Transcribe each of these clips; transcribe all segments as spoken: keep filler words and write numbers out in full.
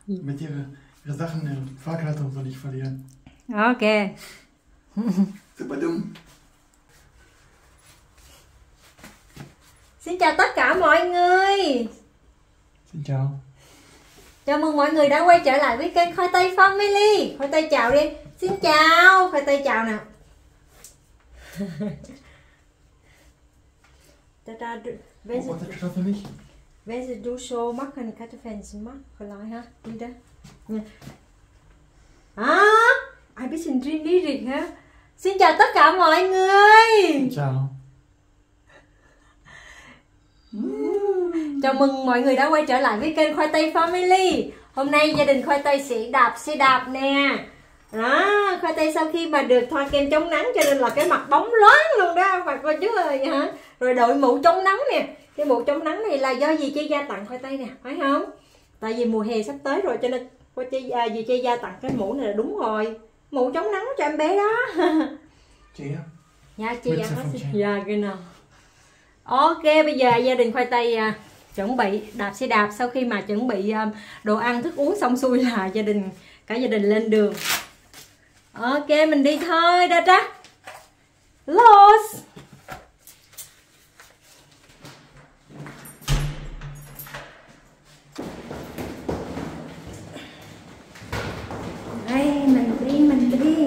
Mit ihre, ihre Sachen, ihre Fahrkarte soll ich verlieren. Ok. Super dumm. Xin chào tất cả mọi người. Xin chào. Chào mừng mọi người đã quay trở lại với kênh Khoai Tây Family. Khoai Tây chào đi. Xin chào. Khoai Tây chào nào. Da, da, du, wenn Oh, sie, das Kartoffel nicht. wenn sie du so machen, Kartoffeln machen, vielleicht, ha? Wieder. Ja. Ah, ein bisschen niedrig, ha? Xin chào tất cả mọi người. Xin chào. Chào mừng mọi người đã quay trở lại với kênh Khoai Tây Family. Hôm nay gia đình Khoai Tây sẽ đạp xe đạp nè. Đó, Khoai Tây sau khi mà được thoa kem chống nắng cho nên là cái mặt bóng loáng luôn đó bà cô chú ơi hả. Rồi đội mũ chống nắng nè. Cái mũ chống nắng này là do dì Chi Gia tặng Khoai Tây nè, phải không? Tại vì mùa hè sắp tới rồi cho nên Khoai Tây, à, dì Chi Gia tặng cái mũ này là đúng rồi. Mũ chống nắng cho em bé đó. Chị á? Dạ chị Gia có xin. Dạ cái nào. Ok, bây giờ gia đình Khoai Tây à, chuẩn bị đạp xe đạp. Sau khi mà chuẩn bị um, đồ ăn thức uống xong xuôi là gia đình cả gia đình lên đường. Ok, mình đi thôi đó trá. Los. Đây, mình đi, mình đi.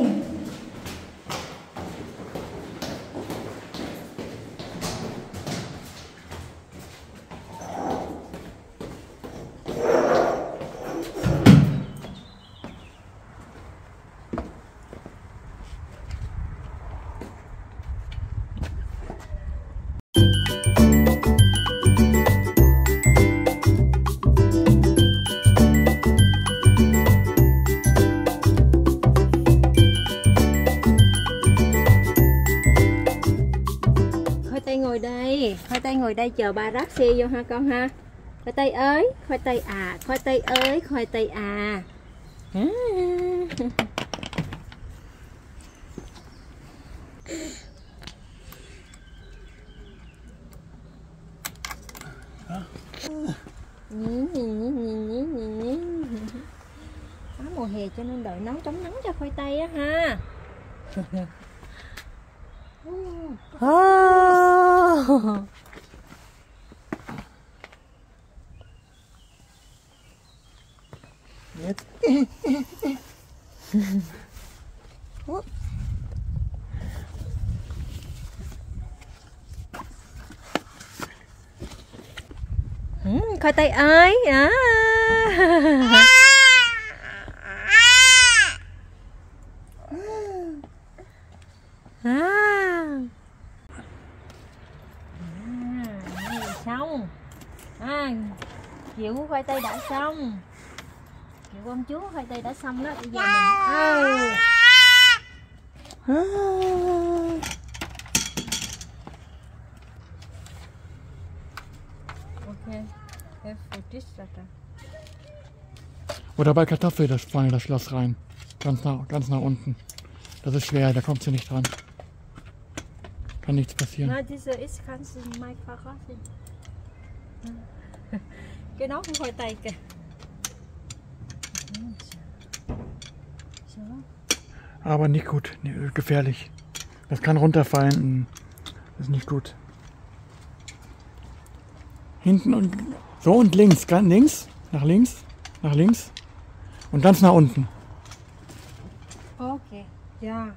Ngồi đây, Khoai Tây ngồi đây chờ ba ráp xe vô ha con ha. Khoai Tây ơi, Khoai Tây à, Khoai Tây ơi, Khoai Tây à. À. Quá mùa hè cho nên đợi nấu chống nắng cho Khoai Tây á ha. Oh. Jetzt. Ừ, Khoai Tây ơi à. Xong à, kiểu Khoai Tây đã xong, kiểu con chú Khoai Tây đã xong đó. Bây giờ mình ừ. Ok, Oder bei Kartoffel das vorne das Schloss rein. Ganz nach, ganz nach unten. Das ist schwer, da kommt sie nicht dran. Kann nichts passieren. Nein, diese ist kannst du mal verraten. Cái đó của Khoai Tây kìa. Aber nicht gut, gefährlich. Das kann runterfallen. Das ist nicht gut. Hinten und so und links, ganz links, nach links, nach links und ganz nach unten. Okay, ja.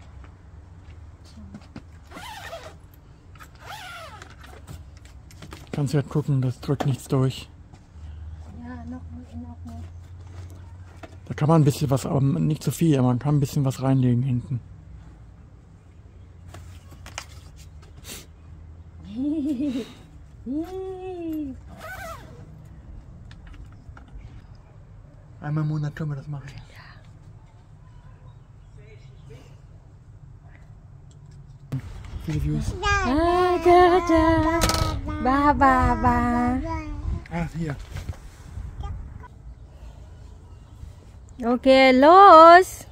Kannst du jetzt gucken, das drückt nichts durch. Ja, noch, noch, noch. Da kann man ein bisschen was, aber nicht zu viel, aber man kann ein bisschen was reinlegen hinten. Einmal im Monat können wir das machen. Viele Views. Da, da, da. Ba, ba, ba. Ah, hier. Okay, los.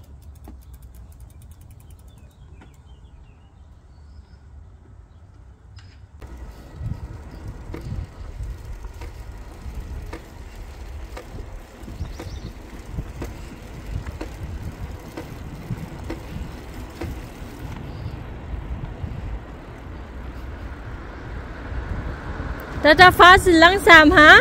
Da da fahrst du langsam, ha?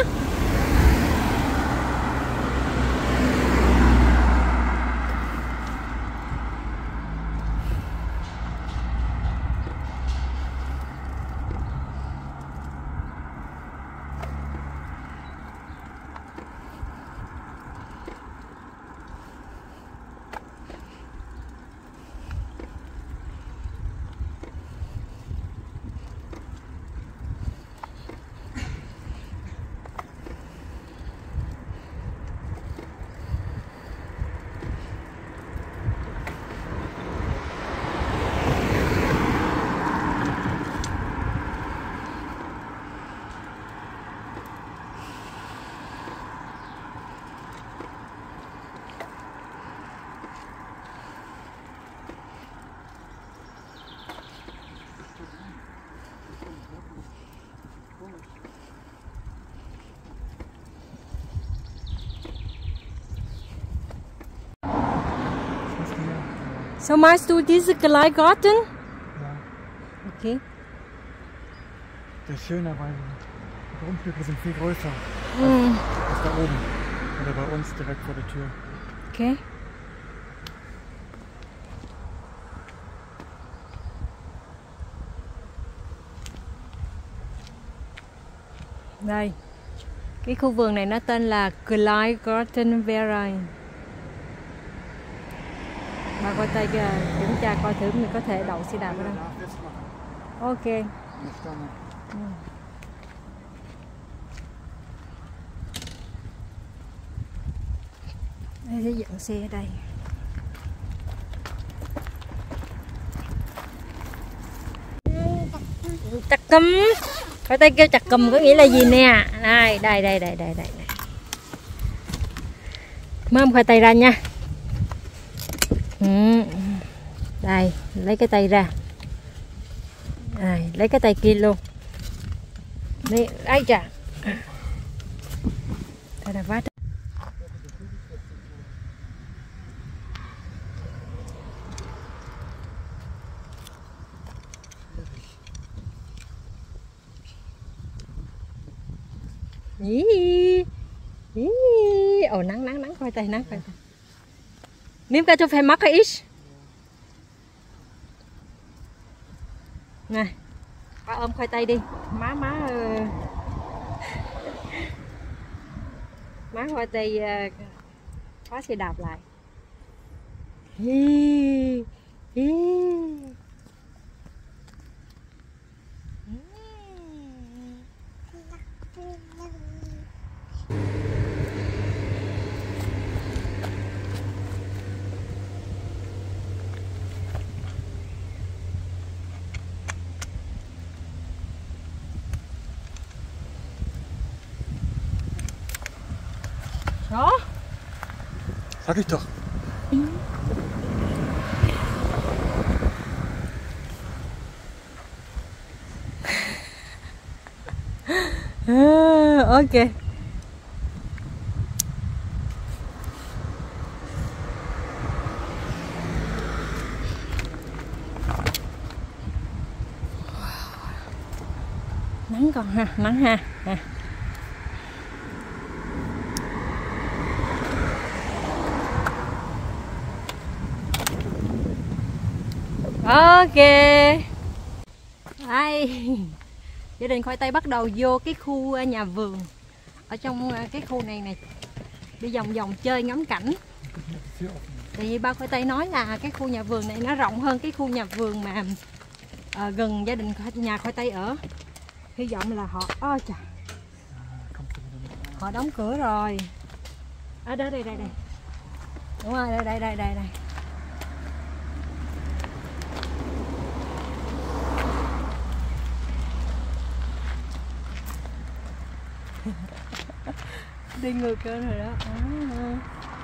So meinst du diese Kleingarten? Ja. Okay. Der ist schöner, weil die Grundstücke sind viel größer Mm. als, als da oben. Oder bei uns direkt vor der Tür. Okay. Đây. Cái khu vườn này nó tên là Kleingarten Verein. Bà qua tay kìa, kiểm tra coi thử mình có thể đậu xe đạp ở đâu. Ok. Ừ. Đây sẽ dựng xe ở đây. Chặt cùm. Coi tay kêu chặt cùm có nghĩa là gì nè. Đây, đây, đây, đây, đây, đây. Mâm khoai tây ra nha. Ừ. Đây, lấy cái tay ra. Đây, lấy cái tay kia luôn. Đây, ai chà. Đây là vắt. Ý. Ý. Ồ, nắng nắng nắng khoai tây, nắng khoai tây. Nimm Kartoffel mache ich. Này, ba ôm khoai tây đi. Má má uh... má khoai tây uh... khóa xe đạp lại. Hi. Hi. Đó. Sag ich doch. À, ok. Nắng còn ha, nắng ha. Ha. Ok. Đây. Gia đình khoai tây bắt đầu vô cái khu nhà vườn. Ở trong cái khu này này đi vòng vòng chơi ngắm cảnh. Thì ba khoai tây nói là cái khu nhà vườn này nó rộng hơn cái khu nhà vườn mà à, gần gia đình nhà khoai tây ở. Hy vọng là họ ôi trời, họ đóng cửa rồi. Ở đó đây đây đây. Đúng rồi, đây đây đây đây đây. Đi ngược cơ rồi đó. À.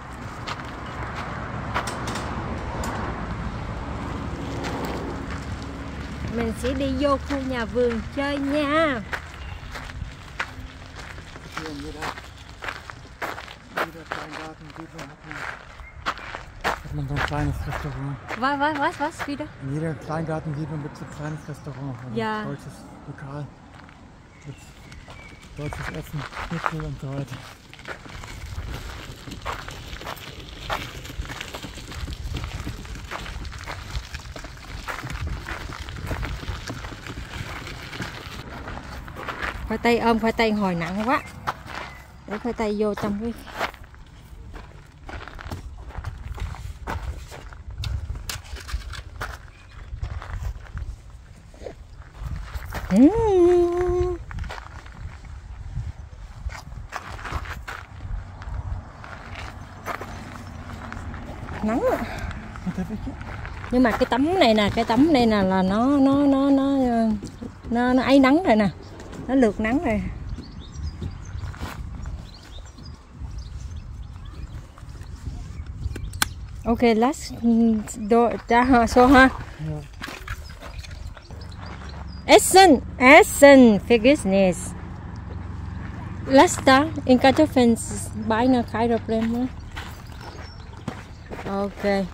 Mình sẽ đi vô khu nhà vườn chơi nha. Hat man so ein kleines Restaurant. Was, was, was, was wieder? In jedem Kleingarten sieht man mit so ein kleines Restaurant. Ja. Ein deutsches Lokal. Mit deutsches Essen, Schnitzel und so weiter. Khoai tây ôm khoai tây hồi nặng quá. Để khoai tây vô trong cái uhm. Nắng à. Nhưng mà cái tấm này nè, cái tấm này nè là nó nó nó nó nó nó ấy nắng rồi nè, nó lượt nắng rồi. Okay, let's do that so ha. Essen, Essen, Vergiss. Let's start in Kartoffeln beinahe kein Problem. Okay.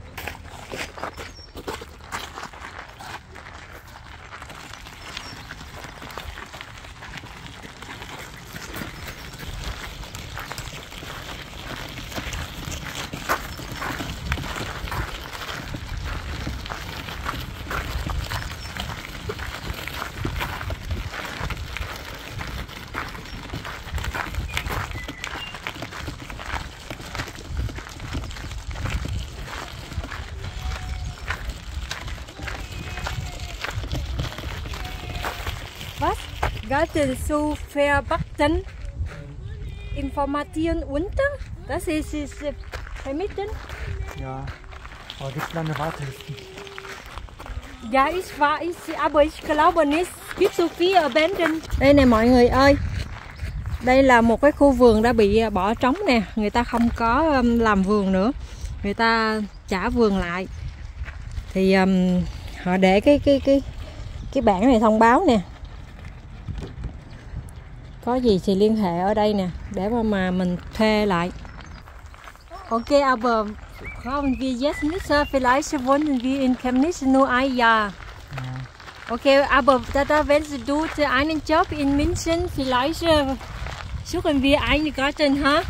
Was? Garten zu verpackten Informationen unter? Das ist, ist vermieten? Ja, aber gibt es lange Wartelisten? Ja, ich war, ich, aber ich glaube nicht. Gibt so viel abandoned. Đây nè mọi người ơi. Đây là một cái khu vườn đã bị bỏ trống nè. Người ta không có làm vườn nữa. Người ta trả vườn lại. Thì um, họ để cái cái cái cái bảng này thông báo nè. Có gì thì liên hệ ở đây nè để mà, mà mình thuê lại. Ok, aber brauchen wir jetzt nicht, vielleicht wohnen wir in Chemnitz nur ein Jahr. Okay, aber da, da wenn du einen Job in München, vielleicht suchen wir einen Garten, ha?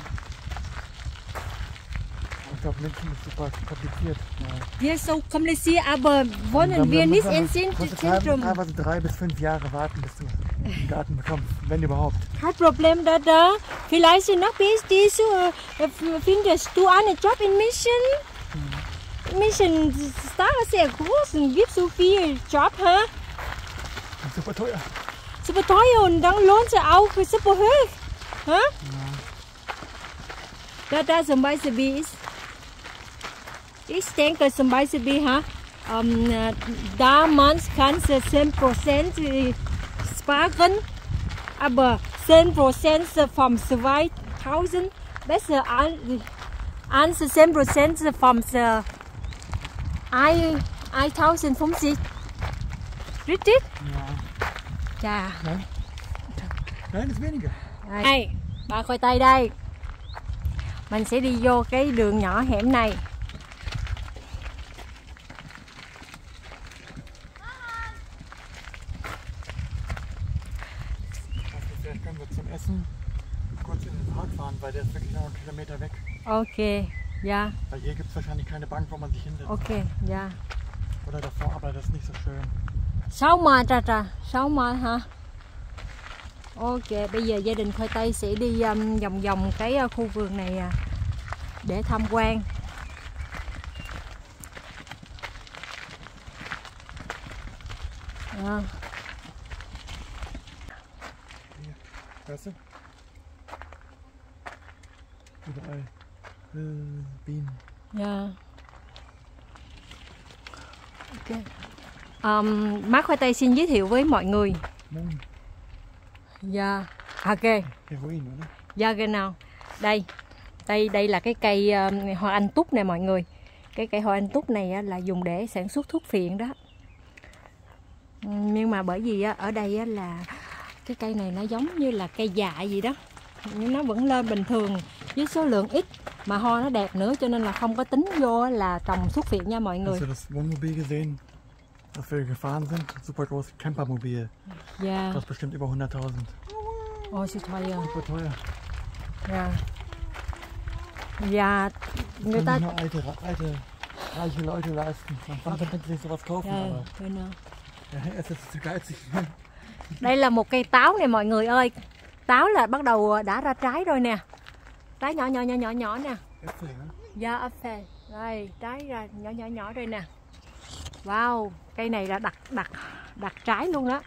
Ich glaube, München ist super kompliziert. Ja, so kompliziert, aber wohnen wir nicht im Zentrum. Teilweise drei bis fünf Jahre warten, bis du einen Garten bekommst, wenn überhaupt. Kein Problem, da, da. Vielleicht noch bis diese, findest du einen Job in München? Hm. München ist da sehr groß und gibt so viel Job, ha? Super teuer. Super teuer und dann lohnt sich auch super hoch, ha? Ja. Da, da zum Beispiel ist, ich denke zum Beispiel, ha, um, da man kann zehn Prozent sparen, aber zehn Prozent vom zweitausend besser als zehn Prozent vom zweitausendfünfzig. Richtig? Ja. Ja. Nein. Nein, ist weniger. Đây, ba khoai tây đây. Mình sẽ đi vô cái đường nhỏ hẻm này. Vielleicht können wir zum Essen kurz in den Park fahren, weil der ist wirklich noch einen Kilometer weg. Okay, ja. Weil hier gibt es wahrscheinlich keine Bank, wo man sich hinsetzt. Okay, ja. Oder davor, aber das ist nicht so schön. sáu mai ra ra, sáu mai hả? Ok, bây giờ gia đình khoai tây sẽ đi um, vòng vòng cái uh, khu vườn này uh, để tham quan. À. Weißt du? Überall äh, Bienen. Yeah. Ok. Um, má khoai tây xin giới thiệu với mọi người. Moon. Dạ. Ok. Heroin, oder? Dạ, genau. Đây. Đây đây là cái cây uh, hoa anh túc này mọi người. Cái cây hoa anh túc này uh, là dùng để sản xuất thuốc phiện đó. Nhưng mà bởi vì uh, ở đây uh, là cái cây này nó giống như là cây dại gì đó. Nhưng nó vẫn lên bình thường với số lượng ít mà hoa nó đẹp nữa cho nên là không có tính vô là trồng thuốc phiện nha mọi người. Hast du das Wohnmobil gesehen, das wir gefahren sind? Super großes Campermobil. Ja. Das bestimmt über hunderttausend. Oh, so teuer. Super teuer. Ja. Ja, người ta. Nur alte, alte, reiche Leute leisten. Wann können sie sich sowas kaufen? Ja, Aber genau. ja, es ist zu geizig. Đây là một cây táo nè mọi người ơi. Táo là bắt đầu đã ra trái rồi nè. Trái nhỏ nhỏ nhỏ nhỏ nhỏ nè. Dạ, apple. Đây, trái ra nhỏ nhỏ nhỏ rồi nè. Wow, cây này là đặt đặt đặt trái luôn đó.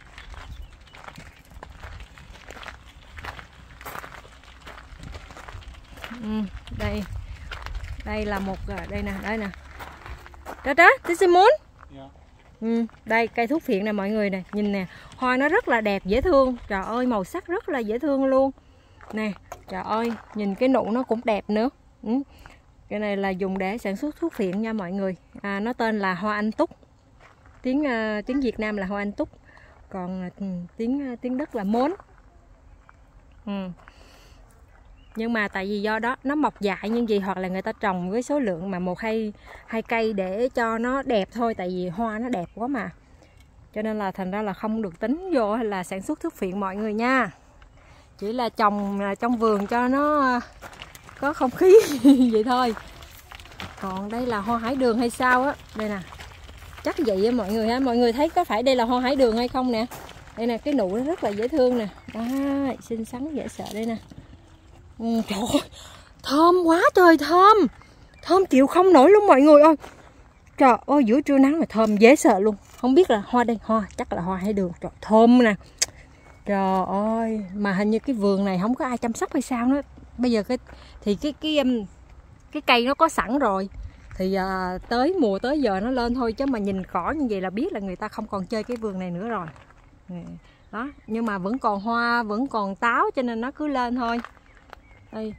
Ừ, đây. Đây là một đây nè, đây nè. Đó đó, this is moon. Ừ, đây cây thuốc phiện nè mọi người nè, nhìn nè, hoa nó rất là đẹp dễ thương. Trời ơi, màu sắc rất là dễ thương luôn. Nè, trời ơi, nhìn cái nụ nó cũng đẹp nữa. Ừ. Cái này là dùng để sản xuất thuốc phiện nha mọi người. À, nó tên là hoa anh túc. Tiếng uh, tiếng Việt Nam là hoa anh túc. Còn uh, tiếng uh, tiếng Đức là mốn. Ừ. Nhưng mà tại vì do đó nó mọc dại nhưng gì, hoặc là người ta trồng với số lượng mà một hai hai cây để cho nó đẹp thôi, tại vì hoa nó đẹp quá mà, cho nên là thành ra là không được tính vô hay là sản xuất thuốc phiện mọi người nha. Chỉ là trồng trong vườn cho nó có không khí vậy thôi. Còn đây là hoa hải đường hay sao á, đây nè, chắc vậy á mọi người ha. Mọi người thấy có phải đây là hoa hải đường hay không nè? Đây nè, cái nụ nó rất là dễ thương nè, à, xinh xắn dễ sợ đây nè. Ừ, trời ơi, thơm quá trời, thơm thơm chịu không nổi luôn mọi người ơi. Trời ơi, giữa trưa nắng mà thơm dễ sợ luôn. Không biết là hoa đây, hoa chắc là hoa hải đường. Trời, thơm nè. Trời ơi, mà hình như cái vườn này không có ai chăm sóc hay sao nữa. Bây giờ cái thì cái cái cái cây nó có sẵn rồi, thì à, tới mùa tới giờ nó lên thôi, chứ mà nhìn cỏ như vậy là biết là người ta không còn chơi cái vườn này nữa rồi. Đó, nhưng mà vẫn còn hoa, vẫn còn táo, cho nên nó cứ lên thôi. Đây.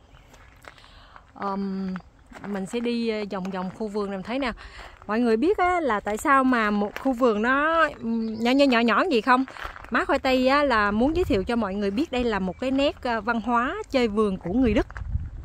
Um, mình sẽ đi vòng vòng khu vườn này, thấy nè. Mọi người biết á, là tại sao mà một khu vườn nó nhỏ nhỏ nhỏ nhỏ gì không? Má Khoai Tây á, là muốn giới thiệu cho mọi người biết đây là một cái nét văn hóa chơi vườn của người Đức.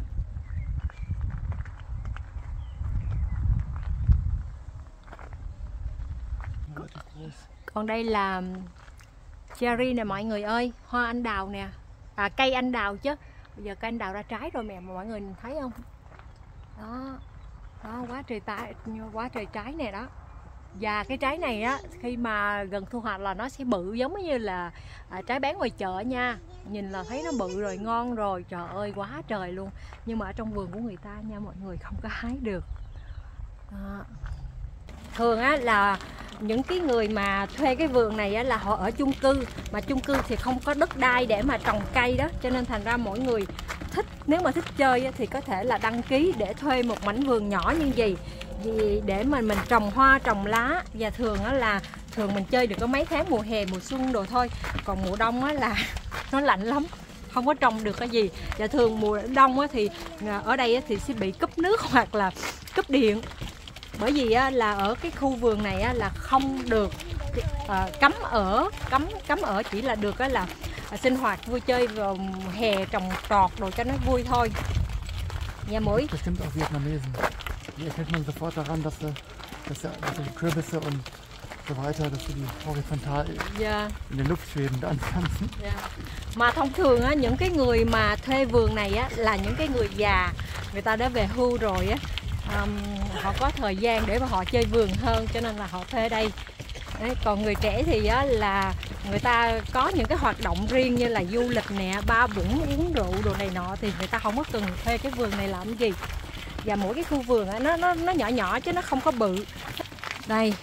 Còn đây là cherry nè mọi người ơi, hoa anh đào nè, à, cây anh đào chứ. Bây giờ cây anh đào ra trái rồi mẹ, mà mọi người thấy không? Đó, đó, quá trời trái, quá trời trái nè đó. Và cái trái này á, khi mà gần thu hoạch là nó sẽ bự giống như là à, trái bán ngoài chợ nha. Nhìn là thấy nó bự rồi, ngon rồi, trời ơi quá trời luôn. Nhưng mà ở trong vườn của người ta nha mọi người, không có hái được. Đó. Thường á là những cái người mà thuê cái vườn này á, là họ ở chung cư, mà chung cư thì không có đất đai để mà trồng cây đó, cho nên thành ra mỗi người thích, nếu mà thích chơi á, thì có thể là đăng ký để thuê một mảnh vườn nhỏ như gì vì để mà mình trồng hoa trồng lá. Và thường á là thường mình chơi được có mấy tháng mùa hè mùa xuân đồ thôi, còn mùa đông á là nó lạnh lắm, không có trồng được cái gì. Và thường mùa đông á thì ở đây á thì sẽ bị cúp nước hoặc là cúp điện, bởi vì á, là ở cái khu vườn này á, là không được à, cấm ở cấm cấm ở chỉ là được á, là à, sinh hoạt vui chơi vào hè, trồng trọt đồ cho nó vui thôi. Nhà mỗi Bestimmt auch Vietnamesen. Die erkennt man sofort daran, dass sie, dass sie, dass sie die Kürbisse und so weiter, dass sie die horizontal yeah. in den Luft schweben da anpflanzen. Yeah. Mà thông thường á, những cái người mà thuê vườn này á, là những cái người già, người ta đã về hưu rồi á. Um, họ có thời gian để mà họ chơi vườn hơn, cho nên là họ thuê đây. Đấy, còn người trẻ thì á, là người ta có những cái hoạt động riêng như là du lịch nè, ba bủng, uống rượu đồ này nọ, thì người ta không có cần thuê cái vườn này làm gì. Và mỗi cái khu vườn á, nó, nó, nó nhỏ nhỏ chứ nó không có bự. Đây,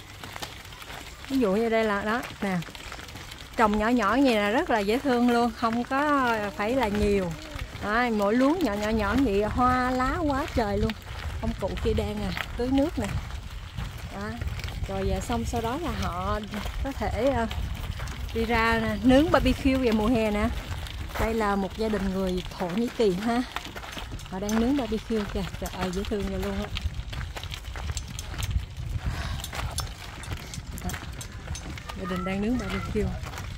ví dụ như đây là đó nè, trồng nhỏ nhỏ như này là rất là dễ thương luôn, không có phải là nhiều. Đó, mỗi luống nhỏ nhỏ nhỏ vậy, hoa lá quá trời luôn. Ông cụ kia đang à, tưới nước nè. Đó. Rồi xong sau đó là họ có thể uh, đi ra nè, nướng barbecue vào mùa hè nè. Đây là một gia đình người Thổ Nhĩ Kỳ ha. Họ đang nướng barbecue kìa, trời ơi dễ thương vậy luôn á. Gia đình đang nướng barbecue.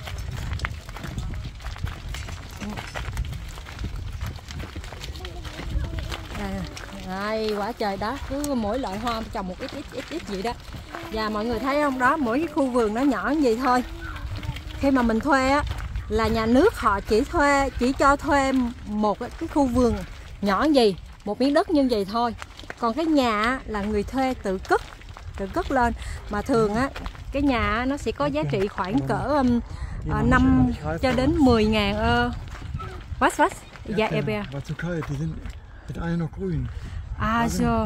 Đây, quả trời đó, cứ mỗi loại hoa trồng một ít ít ít ít vậy đó. Và mọi người thấy không đó, mỗi cái khu vườn nó nhỏ như vậy thôi. Khi mà mình thuê á là nhà nước họ chỉ thuê chỉ cho thuê một cái khu vườn nhỏ gì, một miếng đất như vậy thôi. Còn cái nhà là người thuê tự cất, tự cất lên. Mà thường á cái nhà nó sẽ có giá trị khoảng cỡ um, uh, năm cho đến mười ngàn ơ. Was was? Ja, Erdbeer. À so.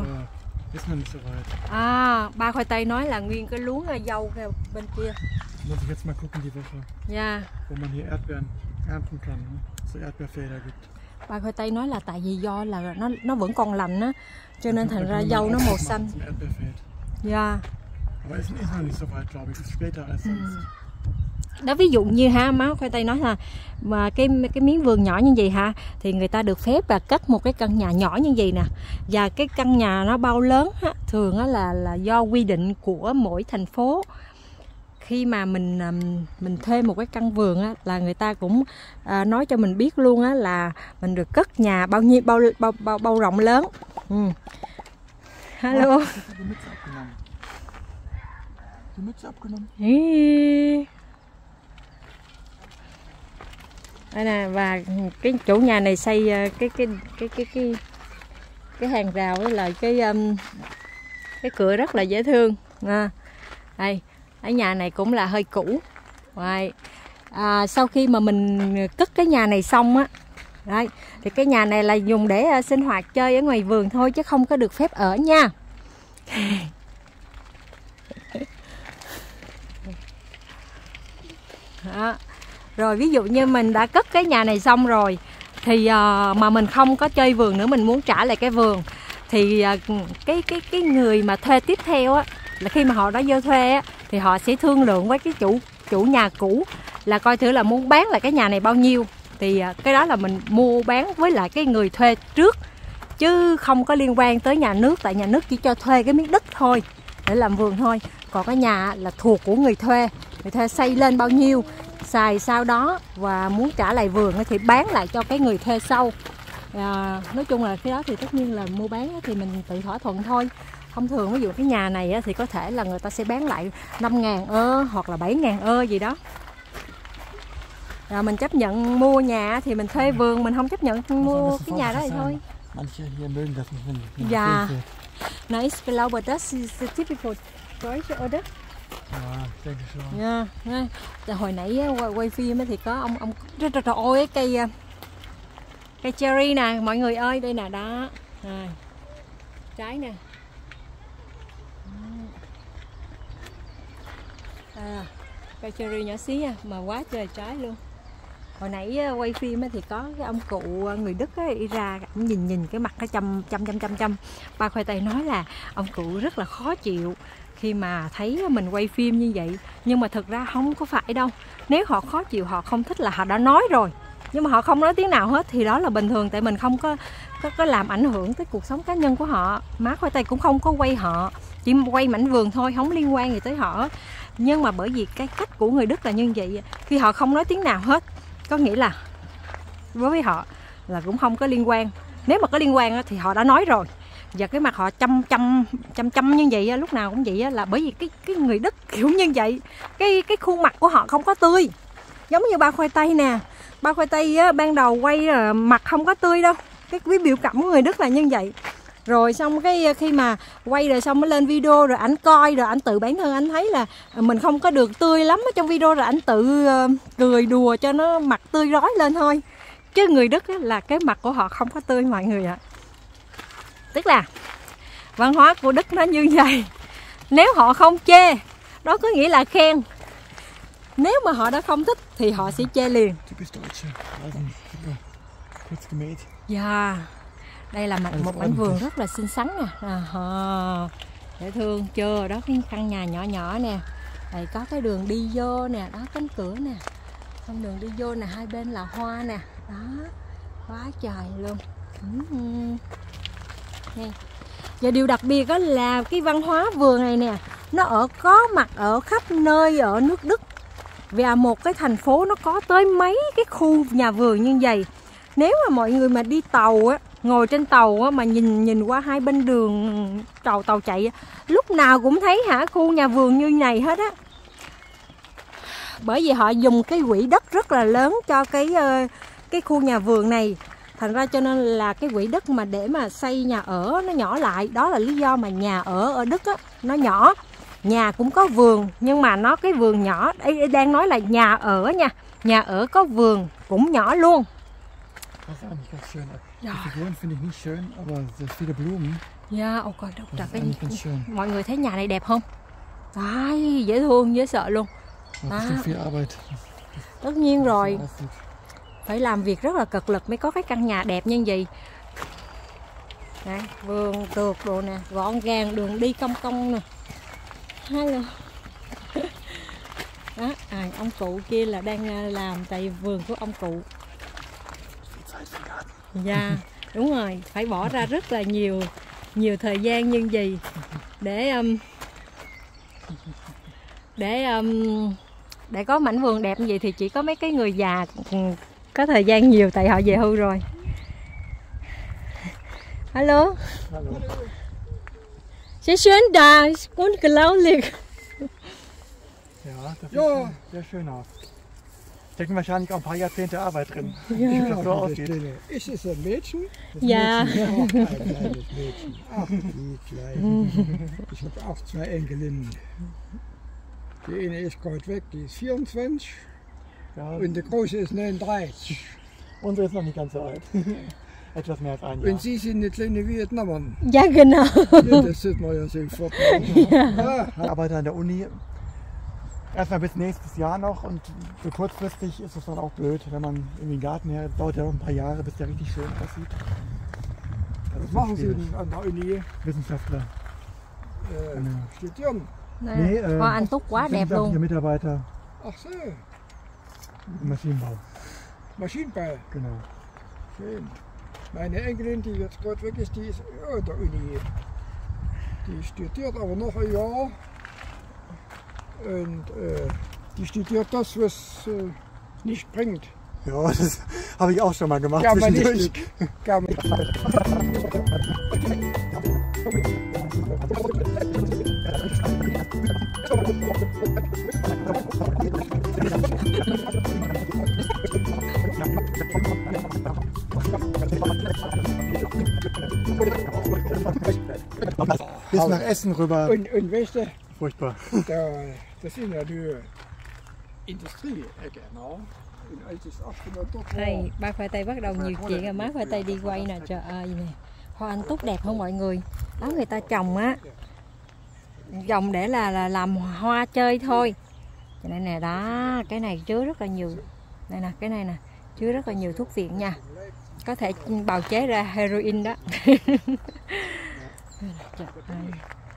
À, ba khoai tây nói là nguyên cái luống dâu theo bên kia. Muss ich jetzt mal gucken die Woche. Ja. Wo man hier Erdbeeren ernten kann, so Erdbeerfelder gibt. Ba khoai tây nói là tại vì do là nó nó vẫn còn lạnh á, cho nên thành ra dâu nó màu xanh. Dạ. Aber ist noch nicht so weit, glaube ich, ist später als sonst. Đó, ví dụ như ha, má khoai tây nói là mà cái cái miếng vườn nhỏ như vậy ha, thì người ta được phép là cất một cái căn nhà nhỏ như vậy nè. Và cái căn nhà nó bao lớn ha, thường á là là do quy định của mỗi thành phố. Khi mà mình mình thuê một cái căn vườn á, là người ta cũng à, nói cho mình biết luôn á, là mình được cất nhà bao nhiêu bao bao bao, bao rộng lớn. Ừ. Hello. Đây nè, và cái chủ nhà này xây cái cái cái cái cái cái hàng rào với lại cái um, cái cửa rất là dễ thương. À, đây. Ở nhà này cũng là hơi cũ. Rồi. À, sau khi mà mình cất cái nhà này xong á, đấy, thì cái nhà này là dùng để uh, sinh hoạt chơi ở ngoài vườn thôi, chứ không có được phép ở nha. Đó. Rồi ví dụ như mình đã cất cái nhà này xong rồi, thì uh, mà mình không có chơi vườn nữa, mình muốn trả lại cái vườn, thì uh, cái cái cái người mà thuê tiếp theo á, là khi mà họ đã vô thuê á, thì họ sẽ thương lượng với cái chủ chủ nhà cũ là coi thử là muốn bán lại cái nhà này bao nhiêu. Thì cái đó là mình mua bán với lại cái người thuê trước, chứ không có liên quan tới nhà nước. Tại nhà nước chỉ cho thuê cái miếng đất thôi để làm vườn thôi. Còn cái nhà là thuộc của người thuê, người thuê xây lên bao nhiêu xài sau đó và muốn trả lại vườn thì bán lại cho cái người thuê sau. À, nói chung là cái đó thì tất nhiên là mua bán thì mình tự thỏa thuận thôi. Thông thường ví dụ cái nhà này thì có thể là người ta sẽ bán lại năm ngàn ơ hoặc là bảy ngàn ơ gì đó. Rồi mình chấp nhận mua nhà thì mình thuê vườn, mình không chấp nhận mua cái nhà đó thì thôi. Dạ. Na, ich glaube, das ist typical deutsche, oder? Dạ. Yeah. Hồi nãy quay, quay phim thì có ông ông trời trời ơi, cái cây cây cherry nè mọi người ơi, đây nè đó. Rồi. Trái nè. À, cây cherry nhỏ xí à, mà quá trời trái luôn. Hồi nãy quay phim thì có cái ông cụ người Đức ấy, đi ra ông nhìn nhìn cái mặt cái chăm chăm chăm chăm chăm. Ba khoai tây nói là ông cụ rất là khó chịu khi mà thấy mình quay phim như vậy. Nhưng mà thực ra không có phải đâu. Nếu họ khó chịu, họ không thích là họ đã nói rồi, nhưng mà họ không nói tiếng nào hết thì đó là bình thường. Tại mình không có có, có làm ảnh hưởng tới cuộc sống cá nhân của họ. Má khoai tây cũng không có quay họ, chỉ quay mảnh vườn thôi, không liên quan gì tới họ. Nhưng mà bởi vì cái cách của người Đức là như vậy, khi họ không nói tiếng nào hết, có nghĩa là đối với họ là cũng không có liên quan. Nếu mà có liên quan thì họ đã nói rồi. Và cái mặt họ chăm chăm chăm chăm như vậy, lúc nào cũng vậy, là bởi vì cái cái người Đức kiểu như vậy. Cái cái khuôn mặt của họ không có tươi. Giống như ba khoai tây nè. Ba khoai tây á, ban đầu quay là mặt không có tươi đâu. Cái, cái biểu cảm của người Đức là như vậy. Rồi xong cái khi mà quay rồi xong mới lên video rồi ảnh coi, rồi ảnh tự bản thân ảnh thấy là mình không có được tươi lắm ở trong video, rồi ảnh tự uh, cười đùa cho nó mặt tươi rói lên thôi. Chứ người Đức á, là cái mặt của họ không có tươi mọi người ạ. À. Tức là văn hóa của Đức nó như vậy. Nếu họ không chê, đó có nghĩa là khen. Nếu mà họ đã không thích thì họ sẽ chê liền. Dạ. Yeah. Đây là một mảnh vườn rất là xinh xắn nè. À, dễ thương chưa? Đó cái căn nhà nhỏ nhỏ nè. Đây có cái đường đi vô nè, đó cánh cửa nè. Con đường đi vô nè, hai bên là hoa nè. Đó. Quá trời luôn. Nè. Và điều đặc biệt đó là cái văn hóa vườn này nè, nó ở có mặt ở khắp nơi ở nước Đức. Và một cái thành phố nó có tới mấy cái khu nhà vườn như vậy. Nếu mà mọi người mà đi tàu á, ngồi trên tàu á, mà nhìn nhìn qua hai bên đường tàu tàu chạy, lúc nào cũng thấy hả khu nhà vườn như này hết á. bởi vì họ dùng cái quỹ đất rất là lớn cho cái cái khu nhà vườn này, thành ra cho nên là cái quỹ đất mà để mà xây nhà ở nó nhỏ lại. Đó là lý do mà nhà ở ở Đức á, nó nhỏ. Nhà cũng có vườn nhưng mà nó cái vườn nhỏ. Đây đang nói là nhà ở nha. Nhà ở có vườn cũng nhỏ luôn. Dạ, oh God, đâu, cái mọi người thấy nhà này đẹp không? Đấy, dễ thương, dễ sợ luôn. Đó. Tất nhiên rồi, phải làm việc rất là cực lực mới có cái căn nhà đẹp như vậy. Đây, vườn tược đồ nè, gọn gàng, đường đi cong cong nè. Hello. Đó, à, ông cụ kia là đang làm tại vườn của ông cụ. Dạ, đúng rồi, phải bỏ ra rất là nhiều nhiều thời gian như gì để um, để um, để có mảnh vườn đẹp như vậy thì chỉ có mấy cái người già có thời gian nhiều, tại họ về hưu rồi. Hallo. Hallo. Sehr schön da, unglaublich. Ja, das sieht ja sehr schön aus. Stecken wahrscheinlich auch ein paar Jahrzehnte Arbeit drin. Ja, wie das so aussieht. Ist es ein Mädchen? Das Ja. Mädchen, auch ein kleines Mädchen. Ach, wie klein. Ich habe auch zwei Engelinnen. Die eine ist gerade weg, die ist vierundzwanzig. Ja, Und die große ist neununddreißig. unsere ist noch nicht ganz so alt. Etwas mehr als ein Jahr. Und Sie sind eine kleine Vietnamerin. Ja, genau. Ja, das sieht man ja sofort. Ja. Ich arbeite an der Uni. Erstmal bis nächstes Jahr noch und so kurzfristig ist es dann auch blöd, wenn man irgendwie einen Garten her, dauert ja noch ein paar Jahre, bis der richtig schön aussieht. Das Was ist machen Sie schwierig. denn an der Uni? Wissenschaftler. Äh, Genau. Studieren? Nè, äh, hoa anh Túc quá đẹp wissenschaftliche luôn. Mitarbeiter Ach so, im Maschinenbau. Maschinenbau. Genau. Schön. Meine Enkelin, die jetzt gerade weg ist, die ist auch an der Uni. Die studiert aber noch ein Jahr. Und äh, die studiert das, was äh, nicht bringt. Ja, das habe ich auch schon mal gemacht. Germanistik. Germanistik. Bis nach Essen rüber. Und, und weißt du, Furchtbar. da, das sind ja die Industrie-Ecke, no? Und als ich das erste Mal dort war, Đây, ba khoai tây bắt đầu nhiều chuyện rồi, má khoai tây đi quay nè, trời ơi nè. Hoa anh Túc đẹp không mọi người? Đó người ta trồng á, trồng để là, là làm hoa chơi thôi. Cho nên nè, đó, cái này chứa rất là nhiều. Đây nè, cái này nè, chứa rất là nhiều thuốc viện nha. Có thể bào chế ra heroin đó. Trời ơi.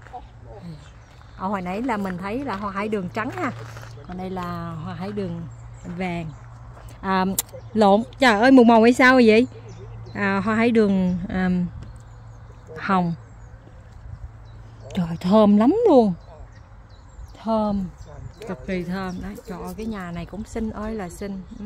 Ở hồi nãy là mình thấy là hoa hải đường trắng ha, còn đây là hoa hải đường vàng, à, lộn, trời ơi mù màu hay sao vậy, à, hoa hải đường à, hồng. Trời thơm lắm luôn, thơm, cực kỳ thơm đấy. Trời ơi cái nhà này cũng xinh ơi là xinh. Ừ.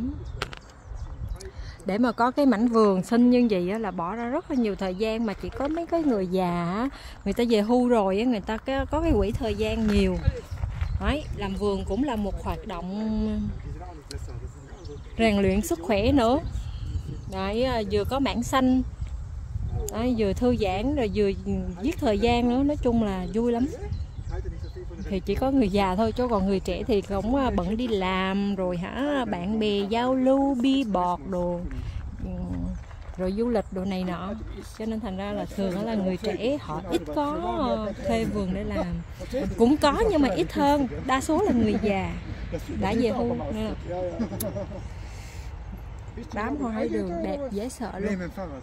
Để mà có cái mảnh vườn xinh như vậy á, là bỏ ra rất là nhiều thời gian, mà chỉ có mấy cái người già, người ta về hưu rồi á, người ta có cái quỹ thời gian nhiều. Đấy, làm vườn cũng là một hoạt động rèn luyện sức khỏe nữa. Đấy, vừa có mảng xanh, đấy, vừa thư giãn rồi vừa giết thời gian nữa, nói chung là vui lắm. Thì chỉ có người già thôi, chứ còn người trẻ thì cũng bận đi làm rồi hả, bạn bè giao lưu, bi bọt đồ, rồi du lịch đồ này nọ, cho nên thành ra là thường là người trẻ họ ít có thuê vườn để làm. Cũng có nhưng mà ít hơn, đa số là người già đã về hưu. Đám hoa hải đường đẹp dễ sợ luôn.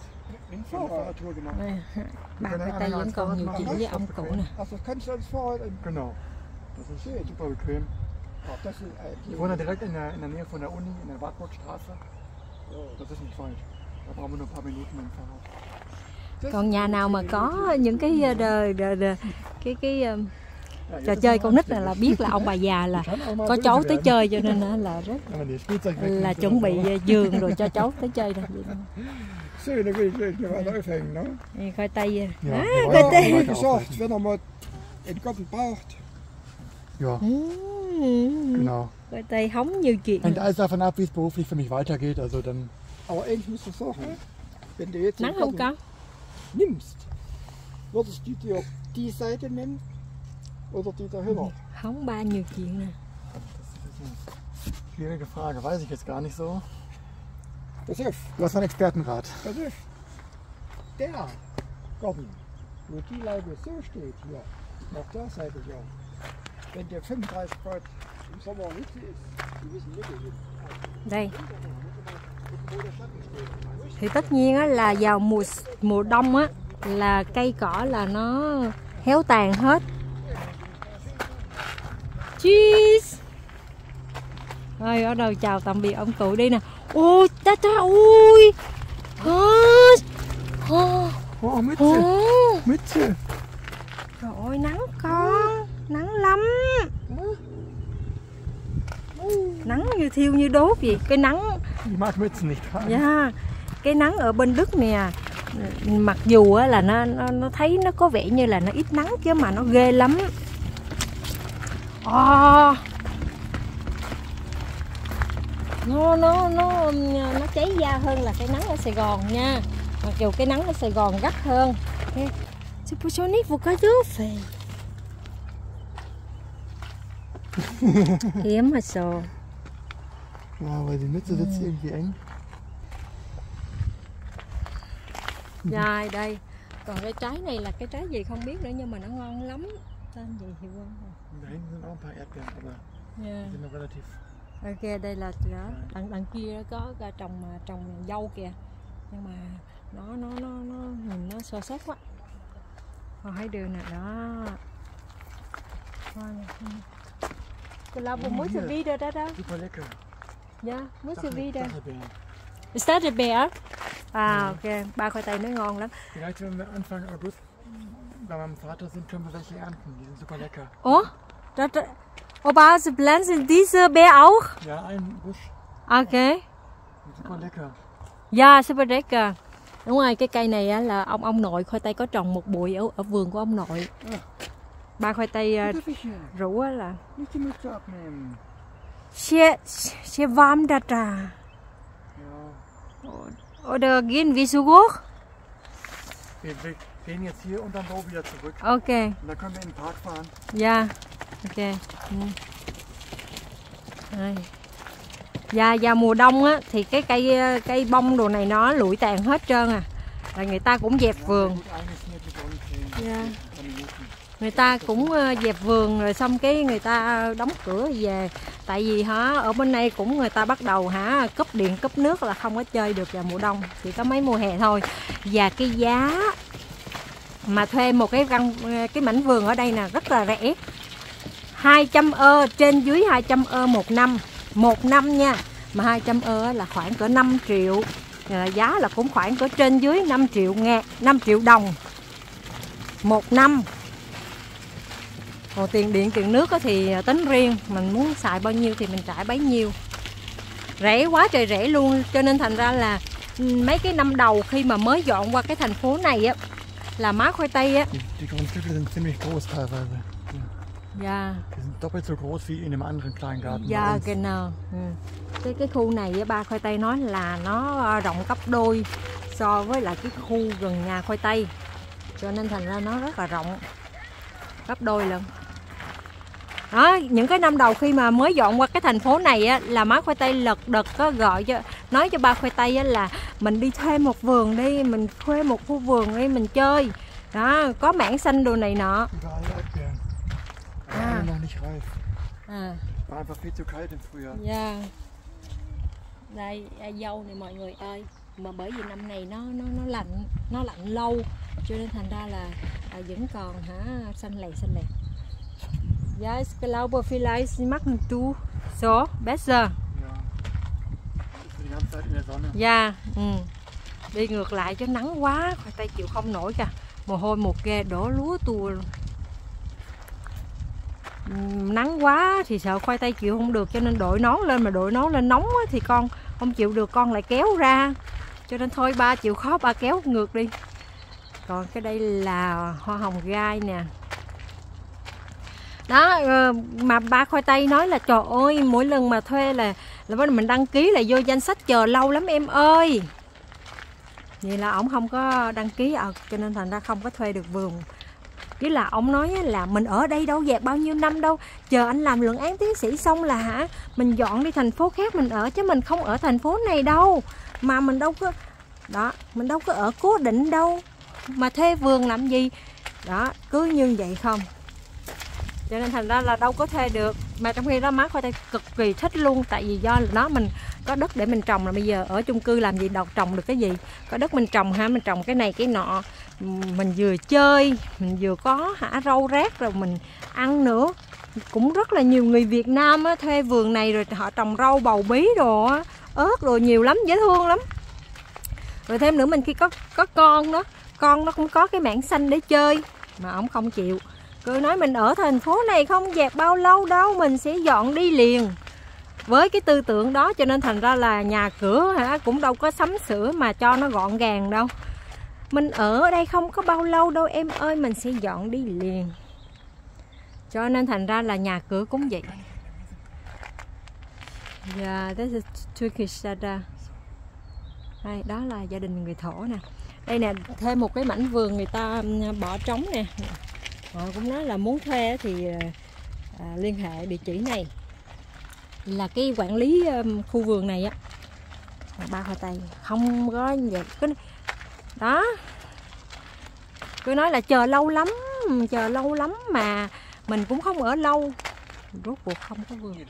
Bà khoai tây vẫn còn nhiều chuyện với ông cụ nè. Genau. Das ist super bequem. Ich wohne direkt in der, in der Nähe von der Uni, in der Wartburgstraße. Das ist nicht falsch. Da brauchen wir nur ein paar Minuten mit dem Fahrrad. Còn nhà nào mà có những cái đờ, đờ, đờ, cái cái trò chơi con nít này là biết là ông bà già là có cháu tới chơi, cho nên là rất là chuẩn bị giường rồi cho cháu tới chơi rồi. Khoai tây, à, khoai tây. wenn er mal einen Garten braucht. Ja. Uhm. Genau. Khoai tây hóng nhiều chuyện. Hängt alles davon ab, wie es beruflich für mich weitergeht. Also dann. Aber eins musst du sagen, wenn du jetzt Nắng den không Garten con? nimmst, würdest du dir die Seite nehmen oder die dahinter? Hóng ba nhiều chuyện nè. Das ist eine schwierige Frage, weiß ich jetzt gar nicht so. Pass auf, Du hast einen Expertenrat. pass auf. Der Garten, wo die Laube so steht hier, nach der Seite hier, wenn der fünfunddreißig Grad im Sommer nicht ist, die müssen Mitte hin. Đây. Thì tất nhiên á, là vào mùa mùa đông á là cây cỏ là nó héo tàn hết. Cheese. Rồi bắt đầu chào tạm biệt ông cụ đi nè. Ôi ta ta ui. Oh, Oh, Mütze! oh. Mütze! Trời ơi nắng con, nắng lắm. Nắng như thiêu như đốt vậy. Cái nắng Ich mag Mützen nicht tragen. yeah, cái nắng ở bên Đức nè, mặc dù á, là nó, nó nó thấy nó có vẻ như là nó ít nắng chứ mà nó ghê lắm. Oh. Nó nó nó nó cháy da hơn là cái nắng ở Sài Gòn nha. Mặc dù cái nắng ở Sài Gòn gắt hơn. Supersonic wo có dürfen. Hiếm mà sao. Ja, weil die Mütze sitzt irgendwie eng. Dài đây. Còn cái trái này là cái trái gì không biết nữa nhưng mà nó ngon lắm. Tên gì thì quên rồi. Da hinten sind auch ein paar Erdbeeren, aber Yeah. die sind noch relativ. Ok, đây là đó. Đằng, đằng kia có cả trồng trồng dâu kìa. Nhưng mà nó nó nó nó nhìn nó sơ sát quá. Còn hai đường nè đó. Cái lá bùa muối sơ vi đó đó. Super lecker. Dạ, muối sơ vi đó. Stachelbeeren. Is that a bear? À ok, ba khoai tây nó ngon lắm. Vielleicht, wenn wir Anfang August bei meinem Vater sind, können wir welche ernten. Die sind super lecker. Ủa? Das, Opa, Sie pflanzen diese Beer auch? Ja, ein Busch. Ok. Die sind super lecker. Dạ, super lecker. Đúng rồi, cái cây này á, là ông ông nội khoai tây có trồng một bụi ở, ở vườn của ông nội. Ba khoai tây uh, rủ á là Nicht die Mütze abnehmen. sehr, sehr warm da da. Ja. Oder gehen wir so hoch? Wir, wir gehen jetzt hier und dann so wieder zurück. Ok. Und dann können wir in den Park fahren. Dạ. Ok. Ừ. Đây. Và vào mùa đông á thì cái cây cây bông đồ này nó lụi tàn hết trơn à. Là người ta cũng dẹp vườn. Dạ. Người ta cũng dẹp vườn rồi xong cái người ta đóng cửa về. Tại vì hả ở bên đây cũng người ta bắt đầu hả cúp điện cúp nước là không có chơi được vào mùa đông, chỉ có mấy mùa hè thôi. Và cái giá mà thuê một cái căn cái mảnh vườn ở đây nè rất là rẻ. hai trăm ơ, trên dưới hai trăm ơ một năm. Một năm nha. Mà hai trăm ơ là khoảng cỡ năm triệu. Giá là cũng khoảng cỡ trên dưới năm triệu ngàn, năm triệu đồng một năm. Còn tiền điện tiền nước thì tính riêng, mình muốn xài bao nhiêu thì mình trả bấy nhiêu. Rẻ quá trời rẻ luôn, cho nên thành ra là mấy cái năm đầu khi mà mới dọn qua cái thành phố này á là má khoai tây á. Die, die Grundstücke sind ziemlich groß teilweise. Dạ. Die sind doppelt so groß wie in einem anderen Kleingarten. Dạ, genau. Ừ. Cái cái khu này á, ba khoai tây nói là nó rộng gấp đôi so với lại cái khu gần nhà khoai tây. Cho nên thành ra nó rất là rộng. Gấp đôi lần. Đó, những cái năm đầu khi mà mới dọn qua cái thành phố này á là má khoai tây lật đật có gọi cho nói cho ba khoai tây á là mình đi thuê một vườn đi, mình thuê một khu vườn đi mình chơi. Đó, có mảng xanh đồ này nọ. Ah. Noch nicht reif. À. War einfach viel zu kalt im Frühjahr. Dạ. Đây dâu này mọi người ơi, mà bởi vì năm này nó nó nó lạnh, nó lạnh lâu cho nên thành ra là à, vẫn còn hả xanh lè xanh lè. Ja, ich glaube vielleicht sie machen du so besser. Ja. Ist die ganze Zeit in der Sonne. Dạ. Ừ. Đi ngược lại cho nắng quá, khoai tây chịu không nổi kìa. Mồ hôi một ghê đổ lúa tua luôn. Nắng quá thì sợ khoai tây chịu không được cho nên đội nón lên, mà đội nón lên nóng quá thì con không chịu được, con lại kéo ra. Cho nên thôi ba chịu khó ba kéo ngược đi. Còn cái đây là hoa hồng gai nè. Đó, mà ba khoai tây nói là trời ơi, mỗi lần mà thuê là là bắt đầu mình đăng ký là vô danh sách chờ lâu lắm em ơi. Vậy là ổng không có đăng ký, à, cho nên thành ra không có thuê được vườn. Chứ là ổng nói là mình ở đây đâu dẹp bao nhiêu năm đâu, chờ anh làm luận án tiến sĩ xong là hả mình dọn đi thành phố khác mình ở, chứ mình không ở thành phố này đâu. Mà mình đâu có đó, mình đâu có ở cố định đâu mà thuê vườn làm gì. Đó, cứ như vậy không. Cho nên thành ra là đâu có thuê được. Mà trong khi đó má khoai tây cực kỳ thích luôn. Tại vì do là nó mình có đất để mình trồng, là bây giờ ở chung cư làm gì đâu trồng được cái gì. Có đất mình trồng ha, mình trồng cái này cái nọ, mình vừa chơi, mình vừa có hả rau rác rồi mình ăn nữa. Cũng rất là nhiều người Việt Nam á, thuê vườn này rồi họ trồng rau bầu bí đồ á, ớt rồi nhiều lắm, dễ thương lắm. Rồi thêm nữa mình khi có có con đó, con nó cũng có cái mảng xanh để chơi. Mà ổng không chịu, cứ nói mình ở thành phố này không dẹp bao lâu đâu, mình sẽ dọn đi liền. Với cái tư tưởng đó cho nên thành ra là nhà cửa hả cũng đâu có sắm sửa mà cho nó gọn gàng đâu. Mình ở đây không có bao lâu đâu em ơi, mình sẽ dọn đi liền. Cho nên thành ra là nhà cửa cũng vậy. Yeah, this is Turkish Sada. Đây, đó là gia đình người Thổ nè. Đây nè, thêm một cái mảnh vườn người ta bỏ trống nè. Họ cũng nói là muốn thuê thì à, liên hệ địa chỉ này. Là cái quản lý um, khu vườn này á, ba khoai tây không có vậy. Cái đó, cứ nói là chờ lâu lắm, chờ lâu lắm mà mình cũng không ở lâu. Rốt cuộc không có vườn.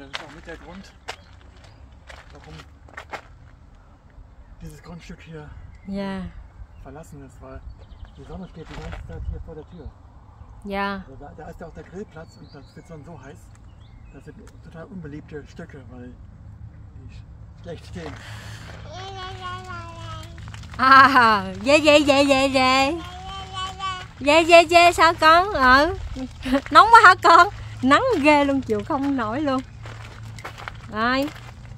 Dieses Grundstück hier Yeah. verlassen ist, weil die Sonne steht die ganze Zeit hier vor der Tür. Yeah. Also da, da ist ja auch der Grillplatz und das wird dann so heiß. Das sind total unbeliebte Stücke, weil die schlecht stehen. À, dê dê dê dê dê dê dê dê sao con? Ờ, nóng quá hả con? Nắng ghê luôn, chịu không nổi luôn. Rồi,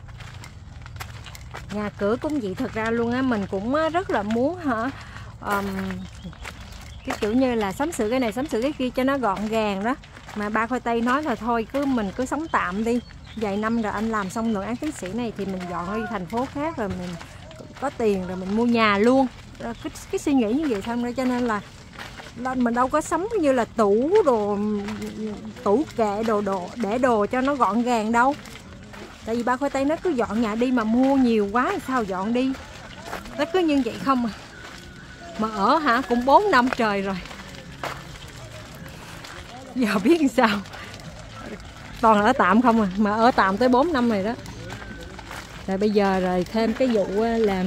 nhà cửa cũng vậy thật ra luôn á, mình cũng rất là muốn hả um, cái kiểu như là sắm sửa cái này sắm sửa cái kia cho nó gọn gàng đó. Mà ba khoai tây nói là thôi cứ mình cứ sống tạm đi, vài năm rồi anh làm xong luận án tiến sĩ này thì mình dọn đi thành phố khác rồi mình có tiền rồi mình mua nhà luôn. Cái, cái suy nghĩ như vậy xong rồi cho nên là mình đâu có sắm như là tủ đồ, tủ kệ đồ đồ để đồ cho nó gọn gàng đâu. Tại vì ba khoai tây nó cứ dọn nhà đi mà mua nhiều quá thì sao dọn đi. Nó cứ như vậy không à. Mà ở hả cũng bốn năm trời rồi. Giờ biết làm sao. Toàn ở tạm không à. Mà ở tạm tới bốn năm rồi đó. Rồi bây giờ rồi thêm cái vụ làm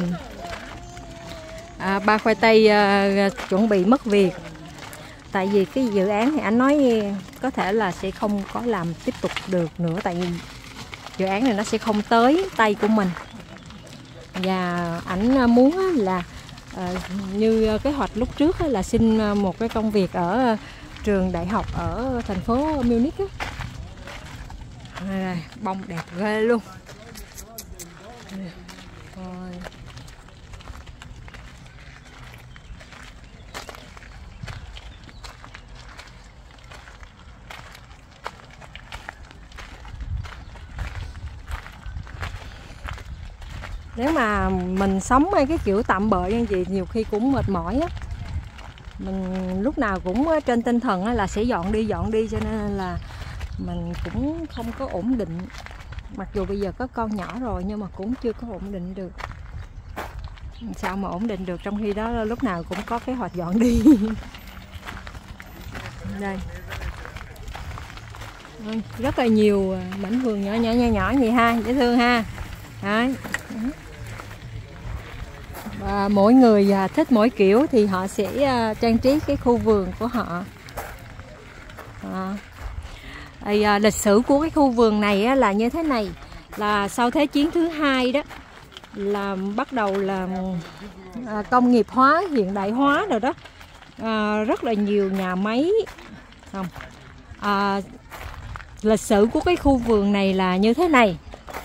à, ba khoai tây à, chuẩn bị mất việc. Tại vì cái dự án thì anh nói có thể là sẽ không có làm tiếp tục được nữa. Tại vì dự án này nó sẽ không tới tay của mình. Và ảnh muốn là à, như kế hoạch lúc trước là xin một cái công việc ở trường đại học ở thành phố Munich á. Đây, bông đẹp ghê luôn. Rồi. Nếu mà mình sống cái kiểu tạm bợ như vậy nhiều khi cũng mệt mỏi á. Mình lúc nào cũng trên tinh thần là sẽ dọn đi dọn đi cho nên là mình cũng không có ổn định. Mặc dù bây giờ có con nhỏ rồi nhưng mà cũng chưa có ổn định được. Sao mà ổn định được trong khi đó lúc nào cũng có kế hoạch dọn đi. Đây. Rất là nhiều mảnh vườn nhỏ nhỏ nhỏ nhỏ vậy ha, dễ thương ha. Đấy. Và mỗi người thích mỗi kiểu thì họ sẽ trang trí cái khu vườn của họ. À. À, lịch sử của cái khu vườn này á, là như thế này, là sau Thế chiến thứ hai đó là bắt đầu là à, công nghiệp hóa, hiện đại hóa rồi đó, à, rất là nhiều nhà máy. Không. À, lịch sử của cái khu vườn này là như thế này,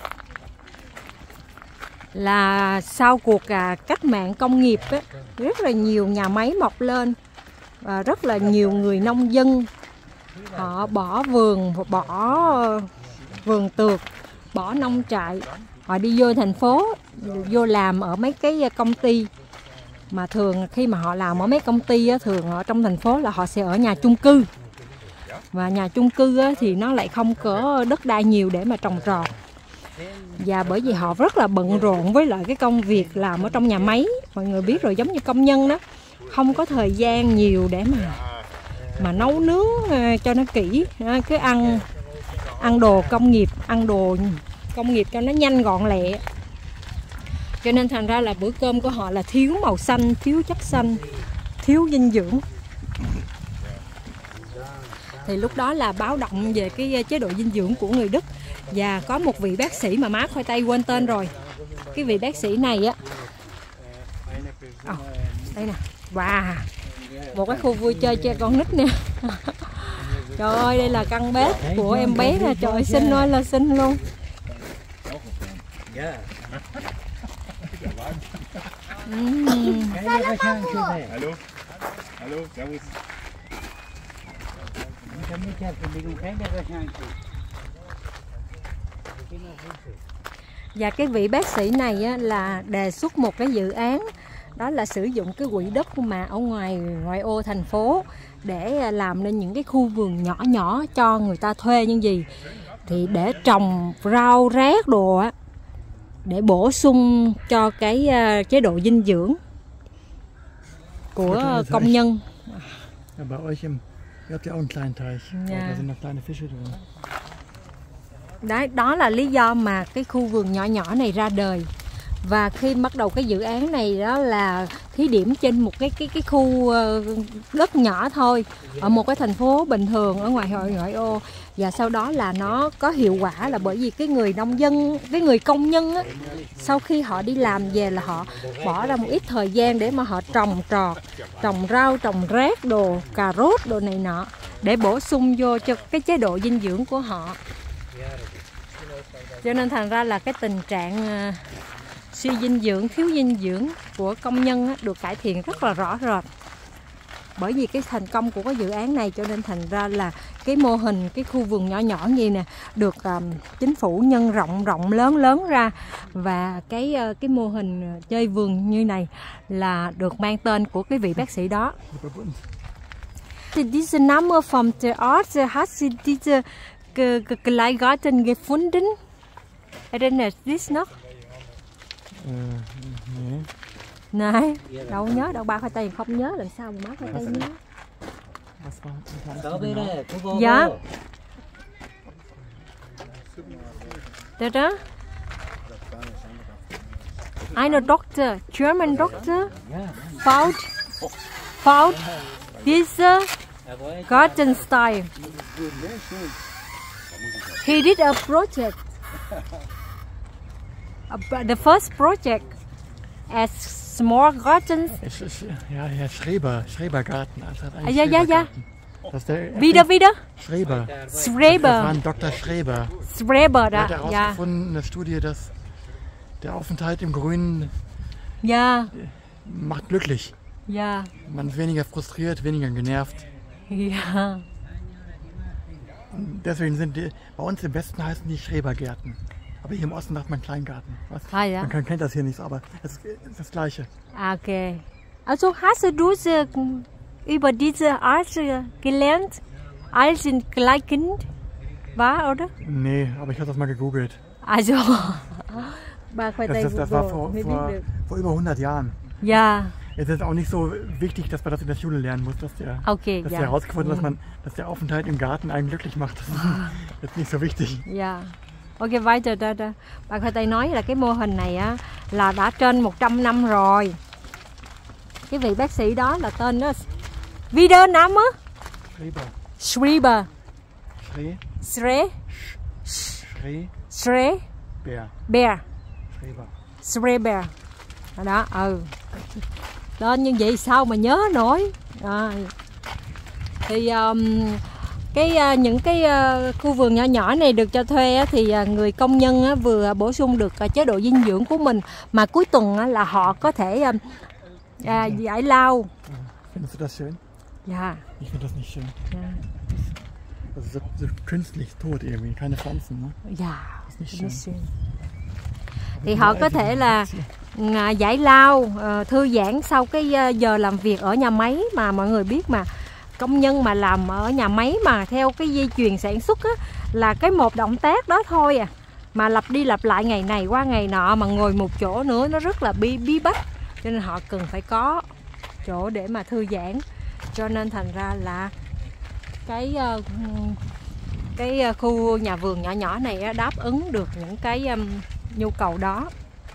là sau cuộc à, cách mạng công nghiệp á, rất là nhiều nhà máy mọc lên và rất là nhiều người nông dân họ bỏ vườn, bỏ vườn tược, bỏ nông trại, họ đi vô thành phố, vô làm ở mấy cái công ty. Mà thường khi mà họ làm ở mấy công ty á, thường ở trong thành phố là họ sẽ ở nhà chung cư. Và nhà chung cư á, thì nó lại không có đất đai nhiều để mà trồng trọt. Và bởi vì họ rất là bận rộn với lại cái công việc làm ở trong nhà máy. Mọi người biết rồi, giống như công nhân đó, không có thời gian nhiều để mà mà nấu nướng cho nó kỹ, cứ ăn ăn đồ công nghiệp, ăn đồ công nghiệp cho nó nhanh gọn lẹ. Cho nên thành ra là bữa cơm của họ là thiếu màu xanh, thiếu chất xanh, thiếu dinh dưỡng. Thì lúc đó là báo động về cái chế độ dinh dưỡng của người Đức. Và có một vị bác sĩ mà má khoai tây quên tên rồi. Cái vị bác sĩ này á, oh, đây nè, wow, một cái khu vui chơi cho con nít nè. Trời ơi, đây là căn bếp của em bé nè, trời ơi, xinh ơi là xinh luôn. Mm. Hallo, hallo, servus. Và cái vị bác sĩ này á, là đề xuất một cái dự án, đó là sử dụng cái quỹ đất mà ở ngoài ngoại ô thành phố để làm nên những cái khu vườn nhỏ nhỏ cho người ta thuê như gì, thì để trồng rau rác đồ á, để bổ sung cho cái uh, chế độ dinh dưỡng của công nhân. Đấy, đó là lý do mà cái khu vườn nhỏ nhỏ này ra đời. Và khi bắt đầu cái dự án này đó là thí điểm trên một cái cái cái khu đất nhỏ thôi, ở một cái thành phố bình thường ở ngoài ngoại ngoại ô. Và sau đó là nó có hiệu quả là bởi vì cái người nông dân, cái người công nhân á, sau khi họ đi làm về là họ bỏ ra một ít thời gian để mà họ trồng trọt, trồng rau, trồng rác đồ, cà rốt đồ này nọ để bổ sung vô cho cái chế độ dinh dưỡng của họ. Cho nên thành ra là cái tình trạng uh, suy dinh dưỡng, thiếu dinh dưỡng của công nhân á, được cải thiện rất là rõ rệt. Bởi vì cái thành công của cái dự án này cho nên thành ra là cái mô hình, cái khu vườn nhỏ nhỏ như nè được um, chính phủ nhân rộng rộng lớn lớn ra. Và cái uh, cái mô hình chơi vườn như này là được mang tên của cái vị bác sĩ đó. Diese Name vom Ort hat sie diese Kleingarten gefunden? Erinnerst du dich noch? Này, đâu nhớ đâu, ba khoai tây không nhớ, lần sau mà má khoai tây nhớ. Dạ. Đó đó. Eine Doktor, German Doctor, found, found diese garden style. He did a project. The first project as small gardens. Es ist, ja, Herr Schreber, Schrebergarten. Also hat Ja, ja, ja. Das ist der Wieder, wieder. Schreber. Schreber. Das war ein Doktor Schreber. Schreber, Er hat da, ja. herausgefunden in der Studie, dass der Aufenthalt im Grünen Ja, macht glücklich. ja, Man ist weniger frustriert, weniger genervt. ja. Deswegen sind die, bei uns im Westen heißen die Schrebergärten. Aber hier im Osten sagt man Kleingarten. Was? Ah, ja. Man kann, kennt das hier nicht so, aber es ist, es ist das Gleiche. Okay. Also hast du äh, über diese Art äh, gelernt, als ein Kleinkind war, oder? Nee, aber ich habe das mal gegoogelt. Also, ba khoai Das, tây das, das war Google vor, mới biết vor, được. vor über hundert Jahren. Ja, Es ist auch nicht so wichtig, dass man das in der Schule lernen muss, dass der, okay, dass ja. der herausgefunden hat, dass man, dass der Aufenthalt im Garten einen glücklich macht. Das ist jetzt nicht so wichtig. Ja. Ok, weiter da da. Bà khoai tây nói là cái mô hình này á là đã trên một trăm năm rồi. Cái vị bác sĩ đó là tên đó Wieder Name Schreber. Schreber. Schre. Schre. Schre. Schre. Bär. Bear. Schreber. Schreber. Đó, ừ. Tên như vậy sao mà nhớ nổi. À. Thì um, cái uh, những cái uh, khu vườn nhỏ nhỏ này được cho thuê á, thì uh, người công nhân uh, vừa bổ sung được uh, chế độ dinh dưỡng của mình, mà cuối tuần uh, là họ có thể uh, uh, giải lao. Findest du das schön? Ja. Ich finde das nicht schön. Ja. Das ist so, so künstlich tot irgendwie, keine Pflanzen, ne? Dạ, Das ist nicht schön. Thì họ có thể là giải lao, thư giãn sau cái giờ làm việc ở nhà máy. Mà mọi người biết mà, công nhân mà làm ở nhà máy mà theo cái dây chuyền sản xuất á, là cái một động tác đó thôi à, mà lặp đi lặp lại ngày này qua ngày nọ, mà ngồi một chỗ nữa nó rất là bí bí bách, cho nên họ cần phải có chỗ để mà thư giãn. Cho nên thành ra là cái cái khu nhà vườn nhỏ nhỏ này đáp ứng được những cái nhu cầu đó.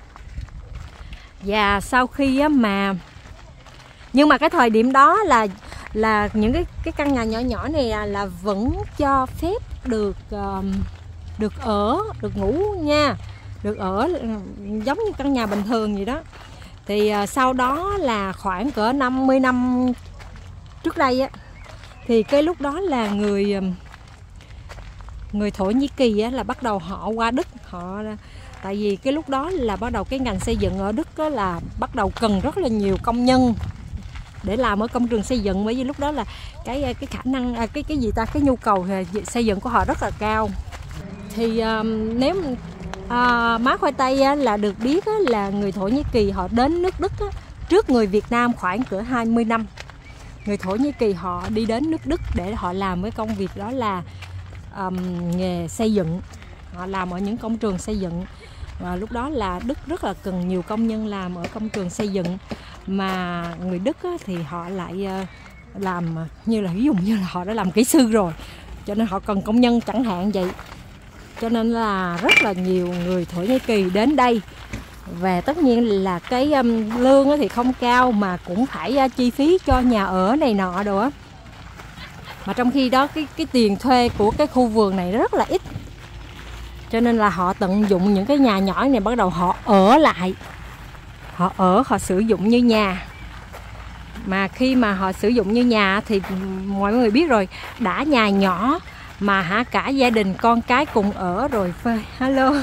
Và sau khi mà nhưng mà cái thời điểm đó là là những cái cái căn nhà nhỏ nhỏ này là, là vẫn cho phép được uh, được ở, được ngủ nha, được ở giống như căn nhà bình thường vậy đó. Thì uh, sau đó là khoảng cỡ năm mươi năm trước đây á, thì cái lúc đó là người người Thổ Nhĩ Kỳ á, là bắt đầu họ qua Đức, họ tại vì cái lúc đó là bắt đầu cái ngành xây dựng ở Đức đó là bắt đầu cần rất là nhiều công nhân để làm ở công trường xây dựng, bởi vì lúc đó là cái cái khả năng cái cái gì ta cái nhu cầu xây dựng của họ rất là cao. Thì um, nếu uh, má khoai tây á, là được biết á, là người Thổ Nhĩ Kỳ họ đến nước Đức á, trước người Việt Nam khoảng cỡ hai mươi năm. Người Thổ Nhĩ Kỳ họ đi đến nước Đức để họ làm cái công việc đó là um, nghề xây dựng, họ làm ở những công trường xây dựng. Và lúc đó là Đức rất là cần nhiều công nhân làm ở công trường xây dựng, mà người Đức á, thì họ lại làm như là ví dụ như là họ đã làm kỹ sư rồi, cho nên họ cần công nhân chẳng hạn vậy. Cho nên là rất là nhiều người Thổ Nhĩ Kỳ đến đây. Và tất nhiên là cái um, lương thì không cao, mà cũng phải uh, chi phí cho nhà ở này nọ đồ á. Mà trong khi đó cái cái tiền thuê của cái khu vườn này rất là ít. Cho nên là họ tận dụng những cái nhà nhỏ này, bắt đầu họ ở lại. Họ ở, họ sử dụng như nhà. Mà khi mà họ sử dụng như nhà thì mọi người biết rồi, đã nhà nhỏ mà hả cả gia đình con cái cùng ở rồi phơi. Hello.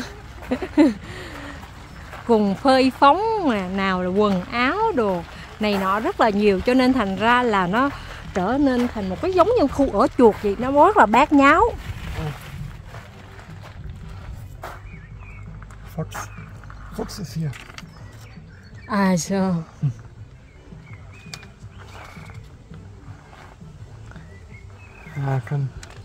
Cùng phơi phóng nào là quần áo đồ này nọ rất là nhiều, cho nên thành ra là nó trở nên thành một cái giống như khu ở chuột vậy, nó rất là bát nháo. Fox. Fox ist hier. À so. Ja, kann.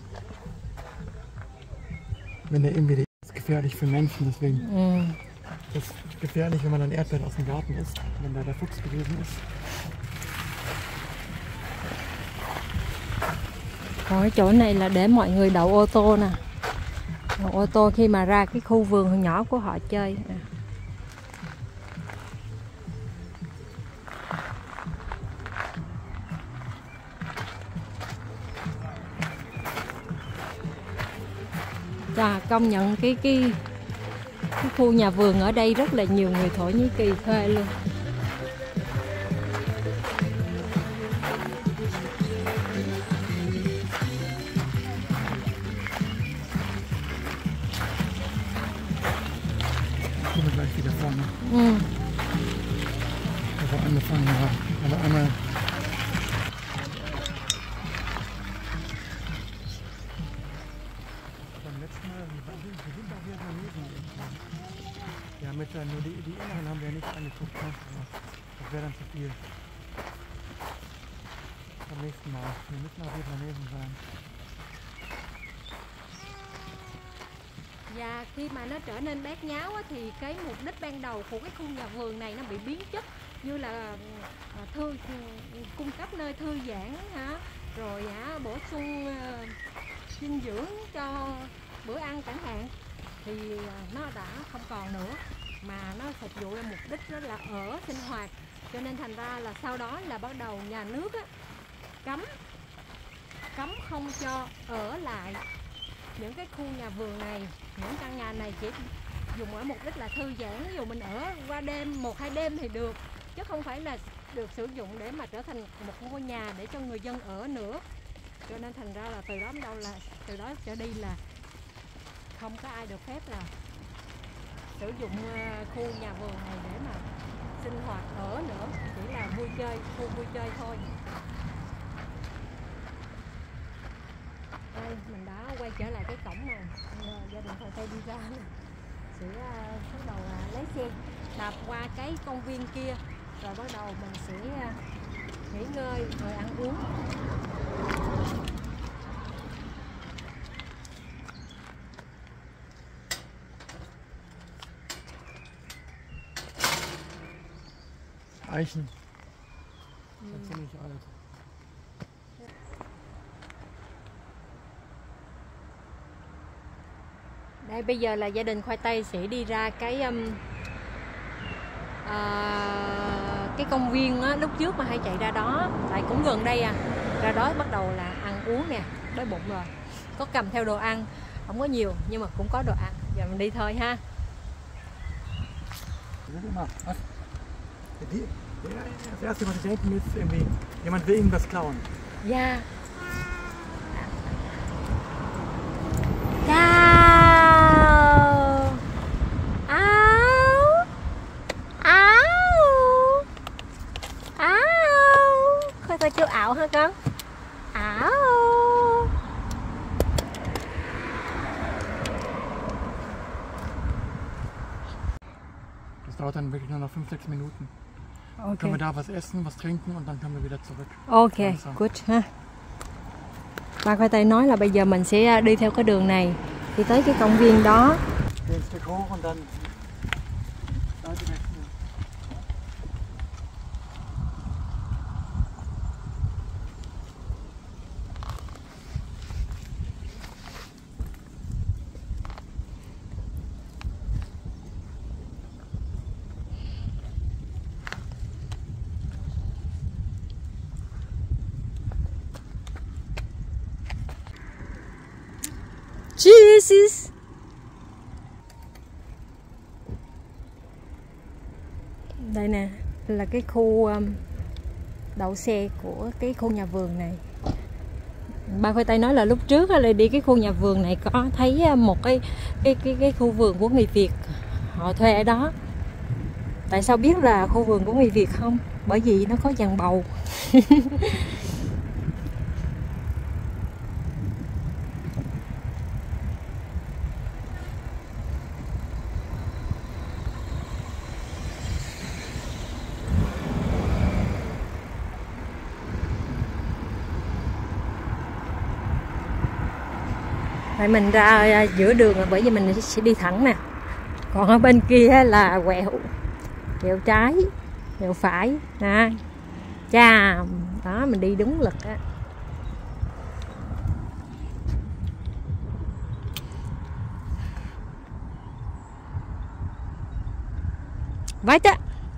Wenn der irgendwie ist gefährlich für Menschen, deswegen. Mm. Das ist gefährlich, wenn man dann Erdbeeren aus dem Garten isst, wenn da der Fuchs gewesen ist. Còn cái chỗ này là để mọi người đậu ô tô nè. Đậu ô tô khi mà ra cái khu vườn nhỏ của họ chơi nè. Chà, công nhận cái cái cái khu nhà vườn ở đây rất là nhiều người Thổ Nhĩ Kỳ thuê luôn. Mm. Aber angefangen haben. Aber einmal. Beim letzten Mal, wir sind auch Vietnamesen irgendwann. Ja, mit der, nur die, die Inneren haben wir nicht angeguckt. Ne? Das wäre dann zu viel. Beim nächsten Mal. Wir müssen auch Vietnamesen sein. Và khi mà nó trở nên bát nháo á, thì cái mục đích ban đầu của cái khu nhà vườn này nó bị biến chất, như là thư cung cấp nơi thư giãn hả, rồi hả, bổ sung uh, dinh dưỡng cho bữa ăn chẳng hạn, thì nó đã không còn nữa, mà nó phục vụ là mục đích đó là ở sinh hoạt. Cho nên thành ra là sau đó là bắt đầu nhà nước á, cấm cấm không cho ở lại những cái khu nhà vườn này. Những căn nhà này chỉ dùng ở mục đích là thư giãn, ví dụ mình ở qua đêm, một hai đêm thì được, chứ không phải là được sử dụng để mà trở thành một ngôi nhà để cho người dân ở nữa. Cho nên thành ra là từ đó đâu là từ đó trở đi là không có ai được phép là sử dụng khu nhà vườn này để mà sinh hoạt ở nữa, chỉ là vui chơi, khu vui chơi thôi. Đây mình quay trở lại cái cổng này. Gia đình Khoai Tây đi ra này. Sẽ uh, bắt đầu uh, lấy xe đạp qua cái công viên kia, rồi bắt đầu mình sẽ uh, nghỉ ngơi rồi ăn uống. Eichen. Das ist ziemlich alt. Đây bây giờ là gia đình Khoai Tây sẽ đi ra cái um, uh, cái công viên á, lúc trước mà hay chạy ra đó, tại cũng gần đây à. Ra đó bắt đầu là ăn uống nè, đói bụng rồi. Có cầm theo đồ ăn, không có nhiều nhưng mà cũng có đồ ăn. Giờ mình đi thôi ha. Das erste, was ich denken, ist irgendwie, jemand will ihm was klauen. Ja. Chào. Áo. Áo. Áo. Khoai Tây kêu ảo hả con? Ảo. Das dauert dann wirklich nur noch fünf, sechs Minuten. Okay. Können wir da was essen, was trinken und dann können wir wieder zurück. Ok, good ha. Ba Khoai Tây nói là bây giờ mình sẽ đi theo cái đường này, đi tới cái công viên đó. Den Stück hoch und dann Seite wechseln. Jesus. Đây nè là cái khu um, đậu xe của cái khu nhà vườn này. Ba Khoai Tây nói là lúc trước là đi cái khu nhà vườn này có thấy một cái cái cái cái khu vườn của người Việt họ thuê ở đó. Tại sao biết là khu vườn của người Việt không? Bởi vì nó có dàn bầu. Tại mình ra giữa đường bởi vì mình sẽ đi thẳng nè. Còn ở bên kia là quẹo, quẹo trái, quẹo phải nè. Chà, đó mình đi đúng lực á. Weiter.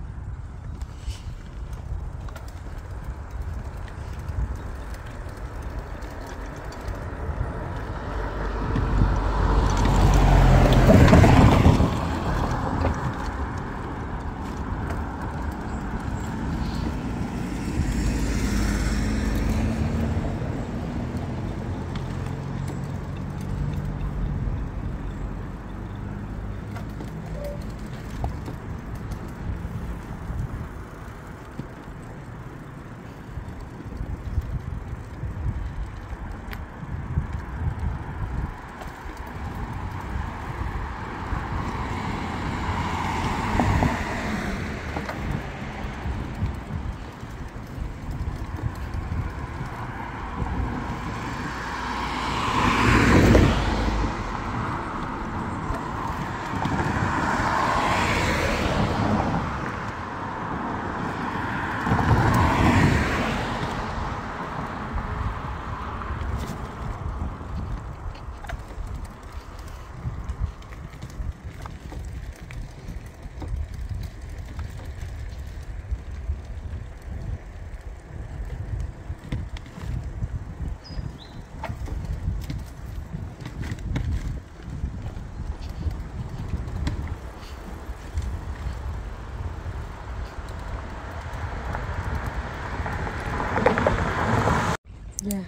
Yeah.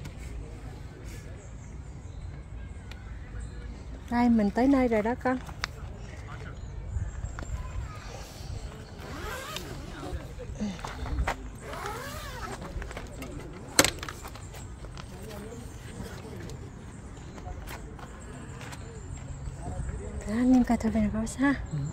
Đây mình tới nơi rồi đó con. nem Kartoffeln raus, ha? Mhm.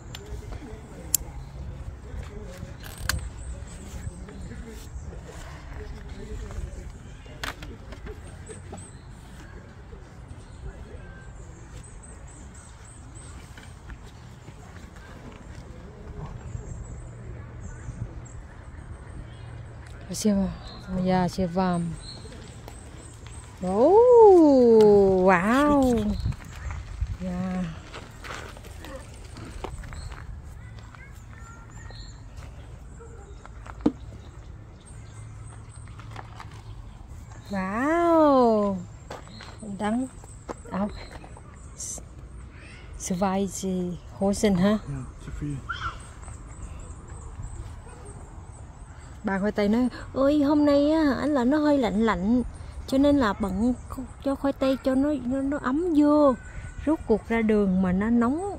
Sehr, ja, sehr warm. Oh, wow. Ja. Wow. Und dann auch zwei Hosen, ha? Ja, zu viel. Bà khoai tây nói ơi hôm nay á anh là nó hơi lạnh lạnh cho nên là bận cho khoai tây cho nó nó, nó ấm vô, rốt cuộc ra đường mà nó nóng.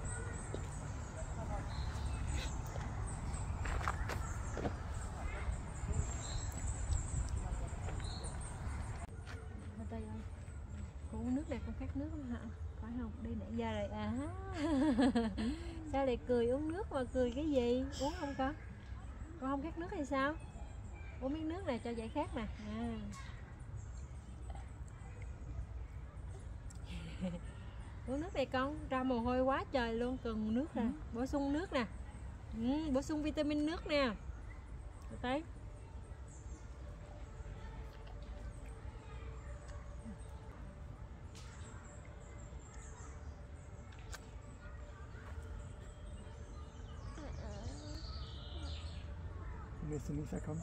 Con uống nước này, con khát nước không hả? Phải không? Đi nãy giờ rồi à. Sao lại cười uống nước mà cười cái gì? Uống không con? Con không khát nước hay sao? Uống miếng nước này cho giải khát nè. À. Uống nước này con, ra mồ hôi quá trời luôn, cần nước nè, bổ sung nước nè. Ừ, bổ sung vitamin nước nè. Thấy. Nächste Lisa kommt.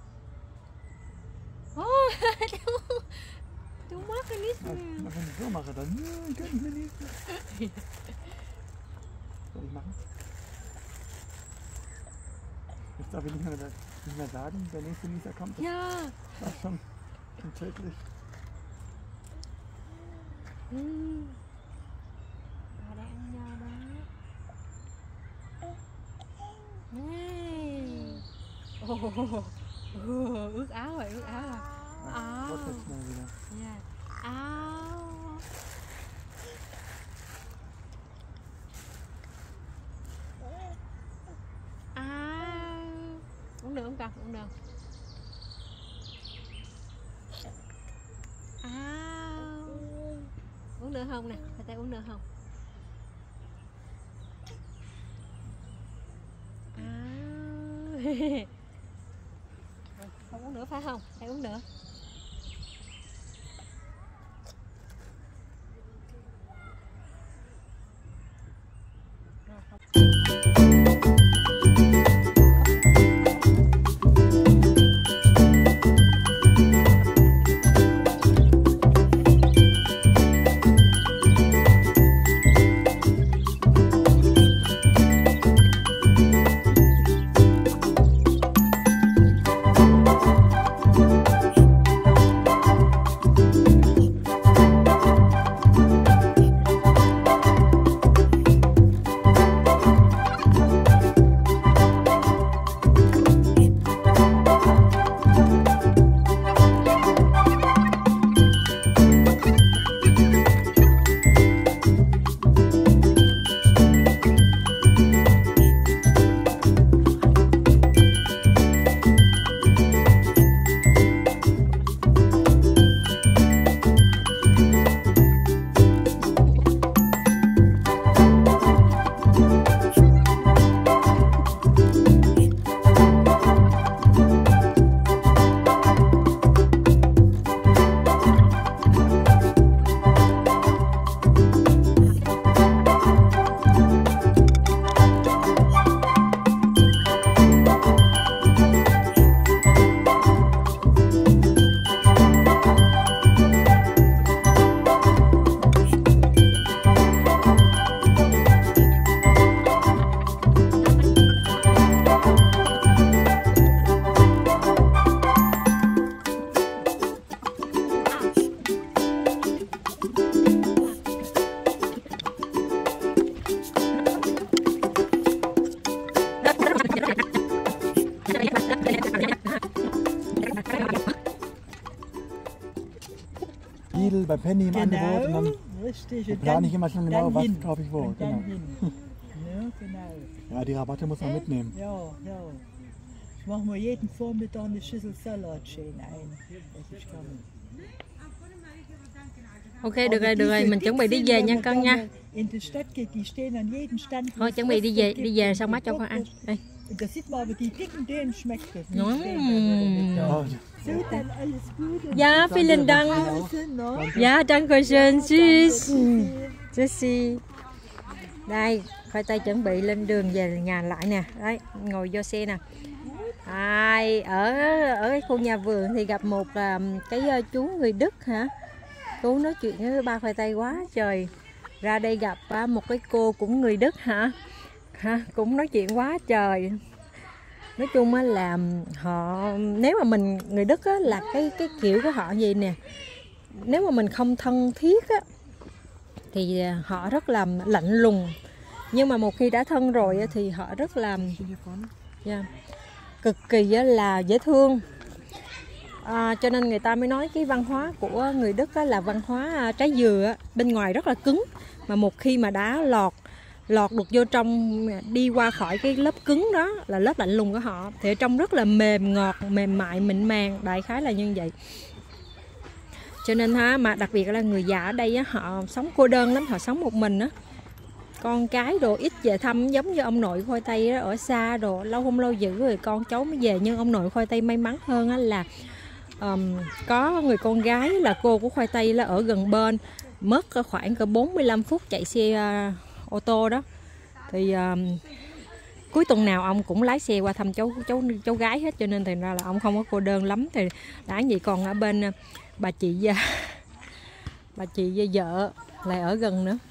Oh, du, du machst nicht mehr. Ja, wenn ich so mache, dann äh, kann ich mir nicht mehr. Soll ich machen? Jetzt darf ich nicht mehr, nicht mehr sagen, der nächste Lisa kommt. Das Ja. war schon, schon tödlich. Ừ. Bà đang ăn nho đó. Này. Oh, oh, ướt áo rồi, ướt áo rồi. Ja, Au. Gott, jetzt schnell wieder. Yeah. Áo. Áo. Uống được không con? Uống được. Áo. Uống được không nè? Phải tay uống được không? Áo. Không uống nữa phải không? Hãy uống nữa. Lidl bei Penny im Genau. Angebot und dann Richtig. Ich Und plane dann, nicht immer schon genau, dann was hin. kaufe ich wo. Und dann Genau. hin. Ne, genau. Ja, die Rabatte muss man mitnehmen. Ja, ja. Ich mache mir jeden Vormittag eine Schüssel Salat schön ein. Das ist kann. Ok, được rồi, được rồi, mình chuẩn bị đi về nha con nha. In der Stadt geht, die stehen an jedem Stand. Thôi chuẩn bị đi về, đi về xong bác cho con ăn. Đây. Da sieht man aber die dicken, denen schmeckt das. Die Mm. stehen da. Oh, So, dann alles Gute. Ja, vielen Dank. Also, no? Ja, danke schön. Tschüss. Tschüssi. Đây, khoai tây chuẩn bị lên đường về nhà lại nè. Đấy, ngồi vô xe nè. Ai ở ở cái khu nhà vườn thì gặp một um, cái uh, chú người Đức hả? Chú nói chuyện với ba khoai tây quá trời. Ra đây gặp uh, một cái cô cũng người Đức hả? Hả? Cũng nói chuyện quá trời. Nói chung á là họ, nếu mà mình người Đức á là cái cái kiểu của họ gì nè, nếu mà mình không thân thiết á thì họ rất là lạnh lùng, nhưng mà một khi đã thân rồi á, thì họ rất là yeah, cực kỳ á, là dễ thương. À, cho nên người ta mới nói cái văn hóa của người Đức á, là văn hóa trái dừa á, bên ngoài rất là cứng, mà một khi mà đã lọt lọt được vô trong, đi qua khỏi cái lớp cứng đó là lớp lạnh lùng của họ, thì ở trong rất là mềm ngọt, mềm mại, mịn màng, đại khái là như vậy. Cho nên ha, mà đặc biệt là người già ở đây á, họ sống cô đơn lắm, họ sống một mình á, con cái đồ ít về thăm, giống như ông nội khoai tây đó, ở xa đồ lâu không lâu giữ rồi con cháu mới về. Nhưng ông nội khoai tây may mắn hơn á là um, có người con gái là cô của khoai tây là ở gần bên, mất khoảng cỡ bốn mươi lăm phút chạy xe uh, ô tô đó, thì um, cuối tuần nào ông cũng lái xe qua thăm cháu cháu cháu gái hết, cho nên thành ra là ông không có cô đơn lắm. Thì đã vậy còn ở bên uh, bà chị uh, bà chị uh, vợ lại ở gần nữa.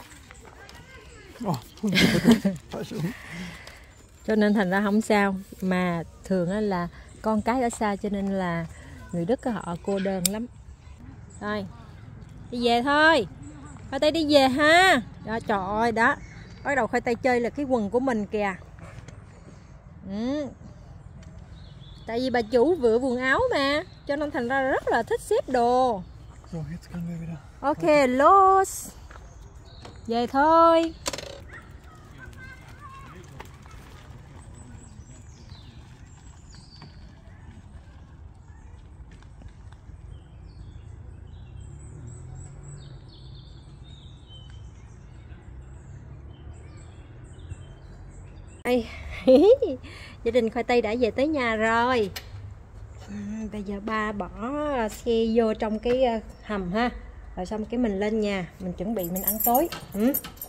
Cho nên thành ra không sao, mà thường là con cái ở xa cho nên là người Đức họ cô đơn lắm. Thôi đi về thôi, khoai tây đi về ha. Đó, trời ơi đó, bắt đầu khoai tây chơi là cái quần của mình kìa. Ừ. Tại vì bà chủ vừa quần áo mà, cho nên thành ra rất là thích xếp đồ. Ok, los. Về thôi. Đây, gia đình khoai tây đã về tới nhà rồi. À, bây giờ ba bỏ xe vô trong cái hầm ha, rồi xong cái mình lên nhà, mình chuẩn bị mình ăn tối. Ừ.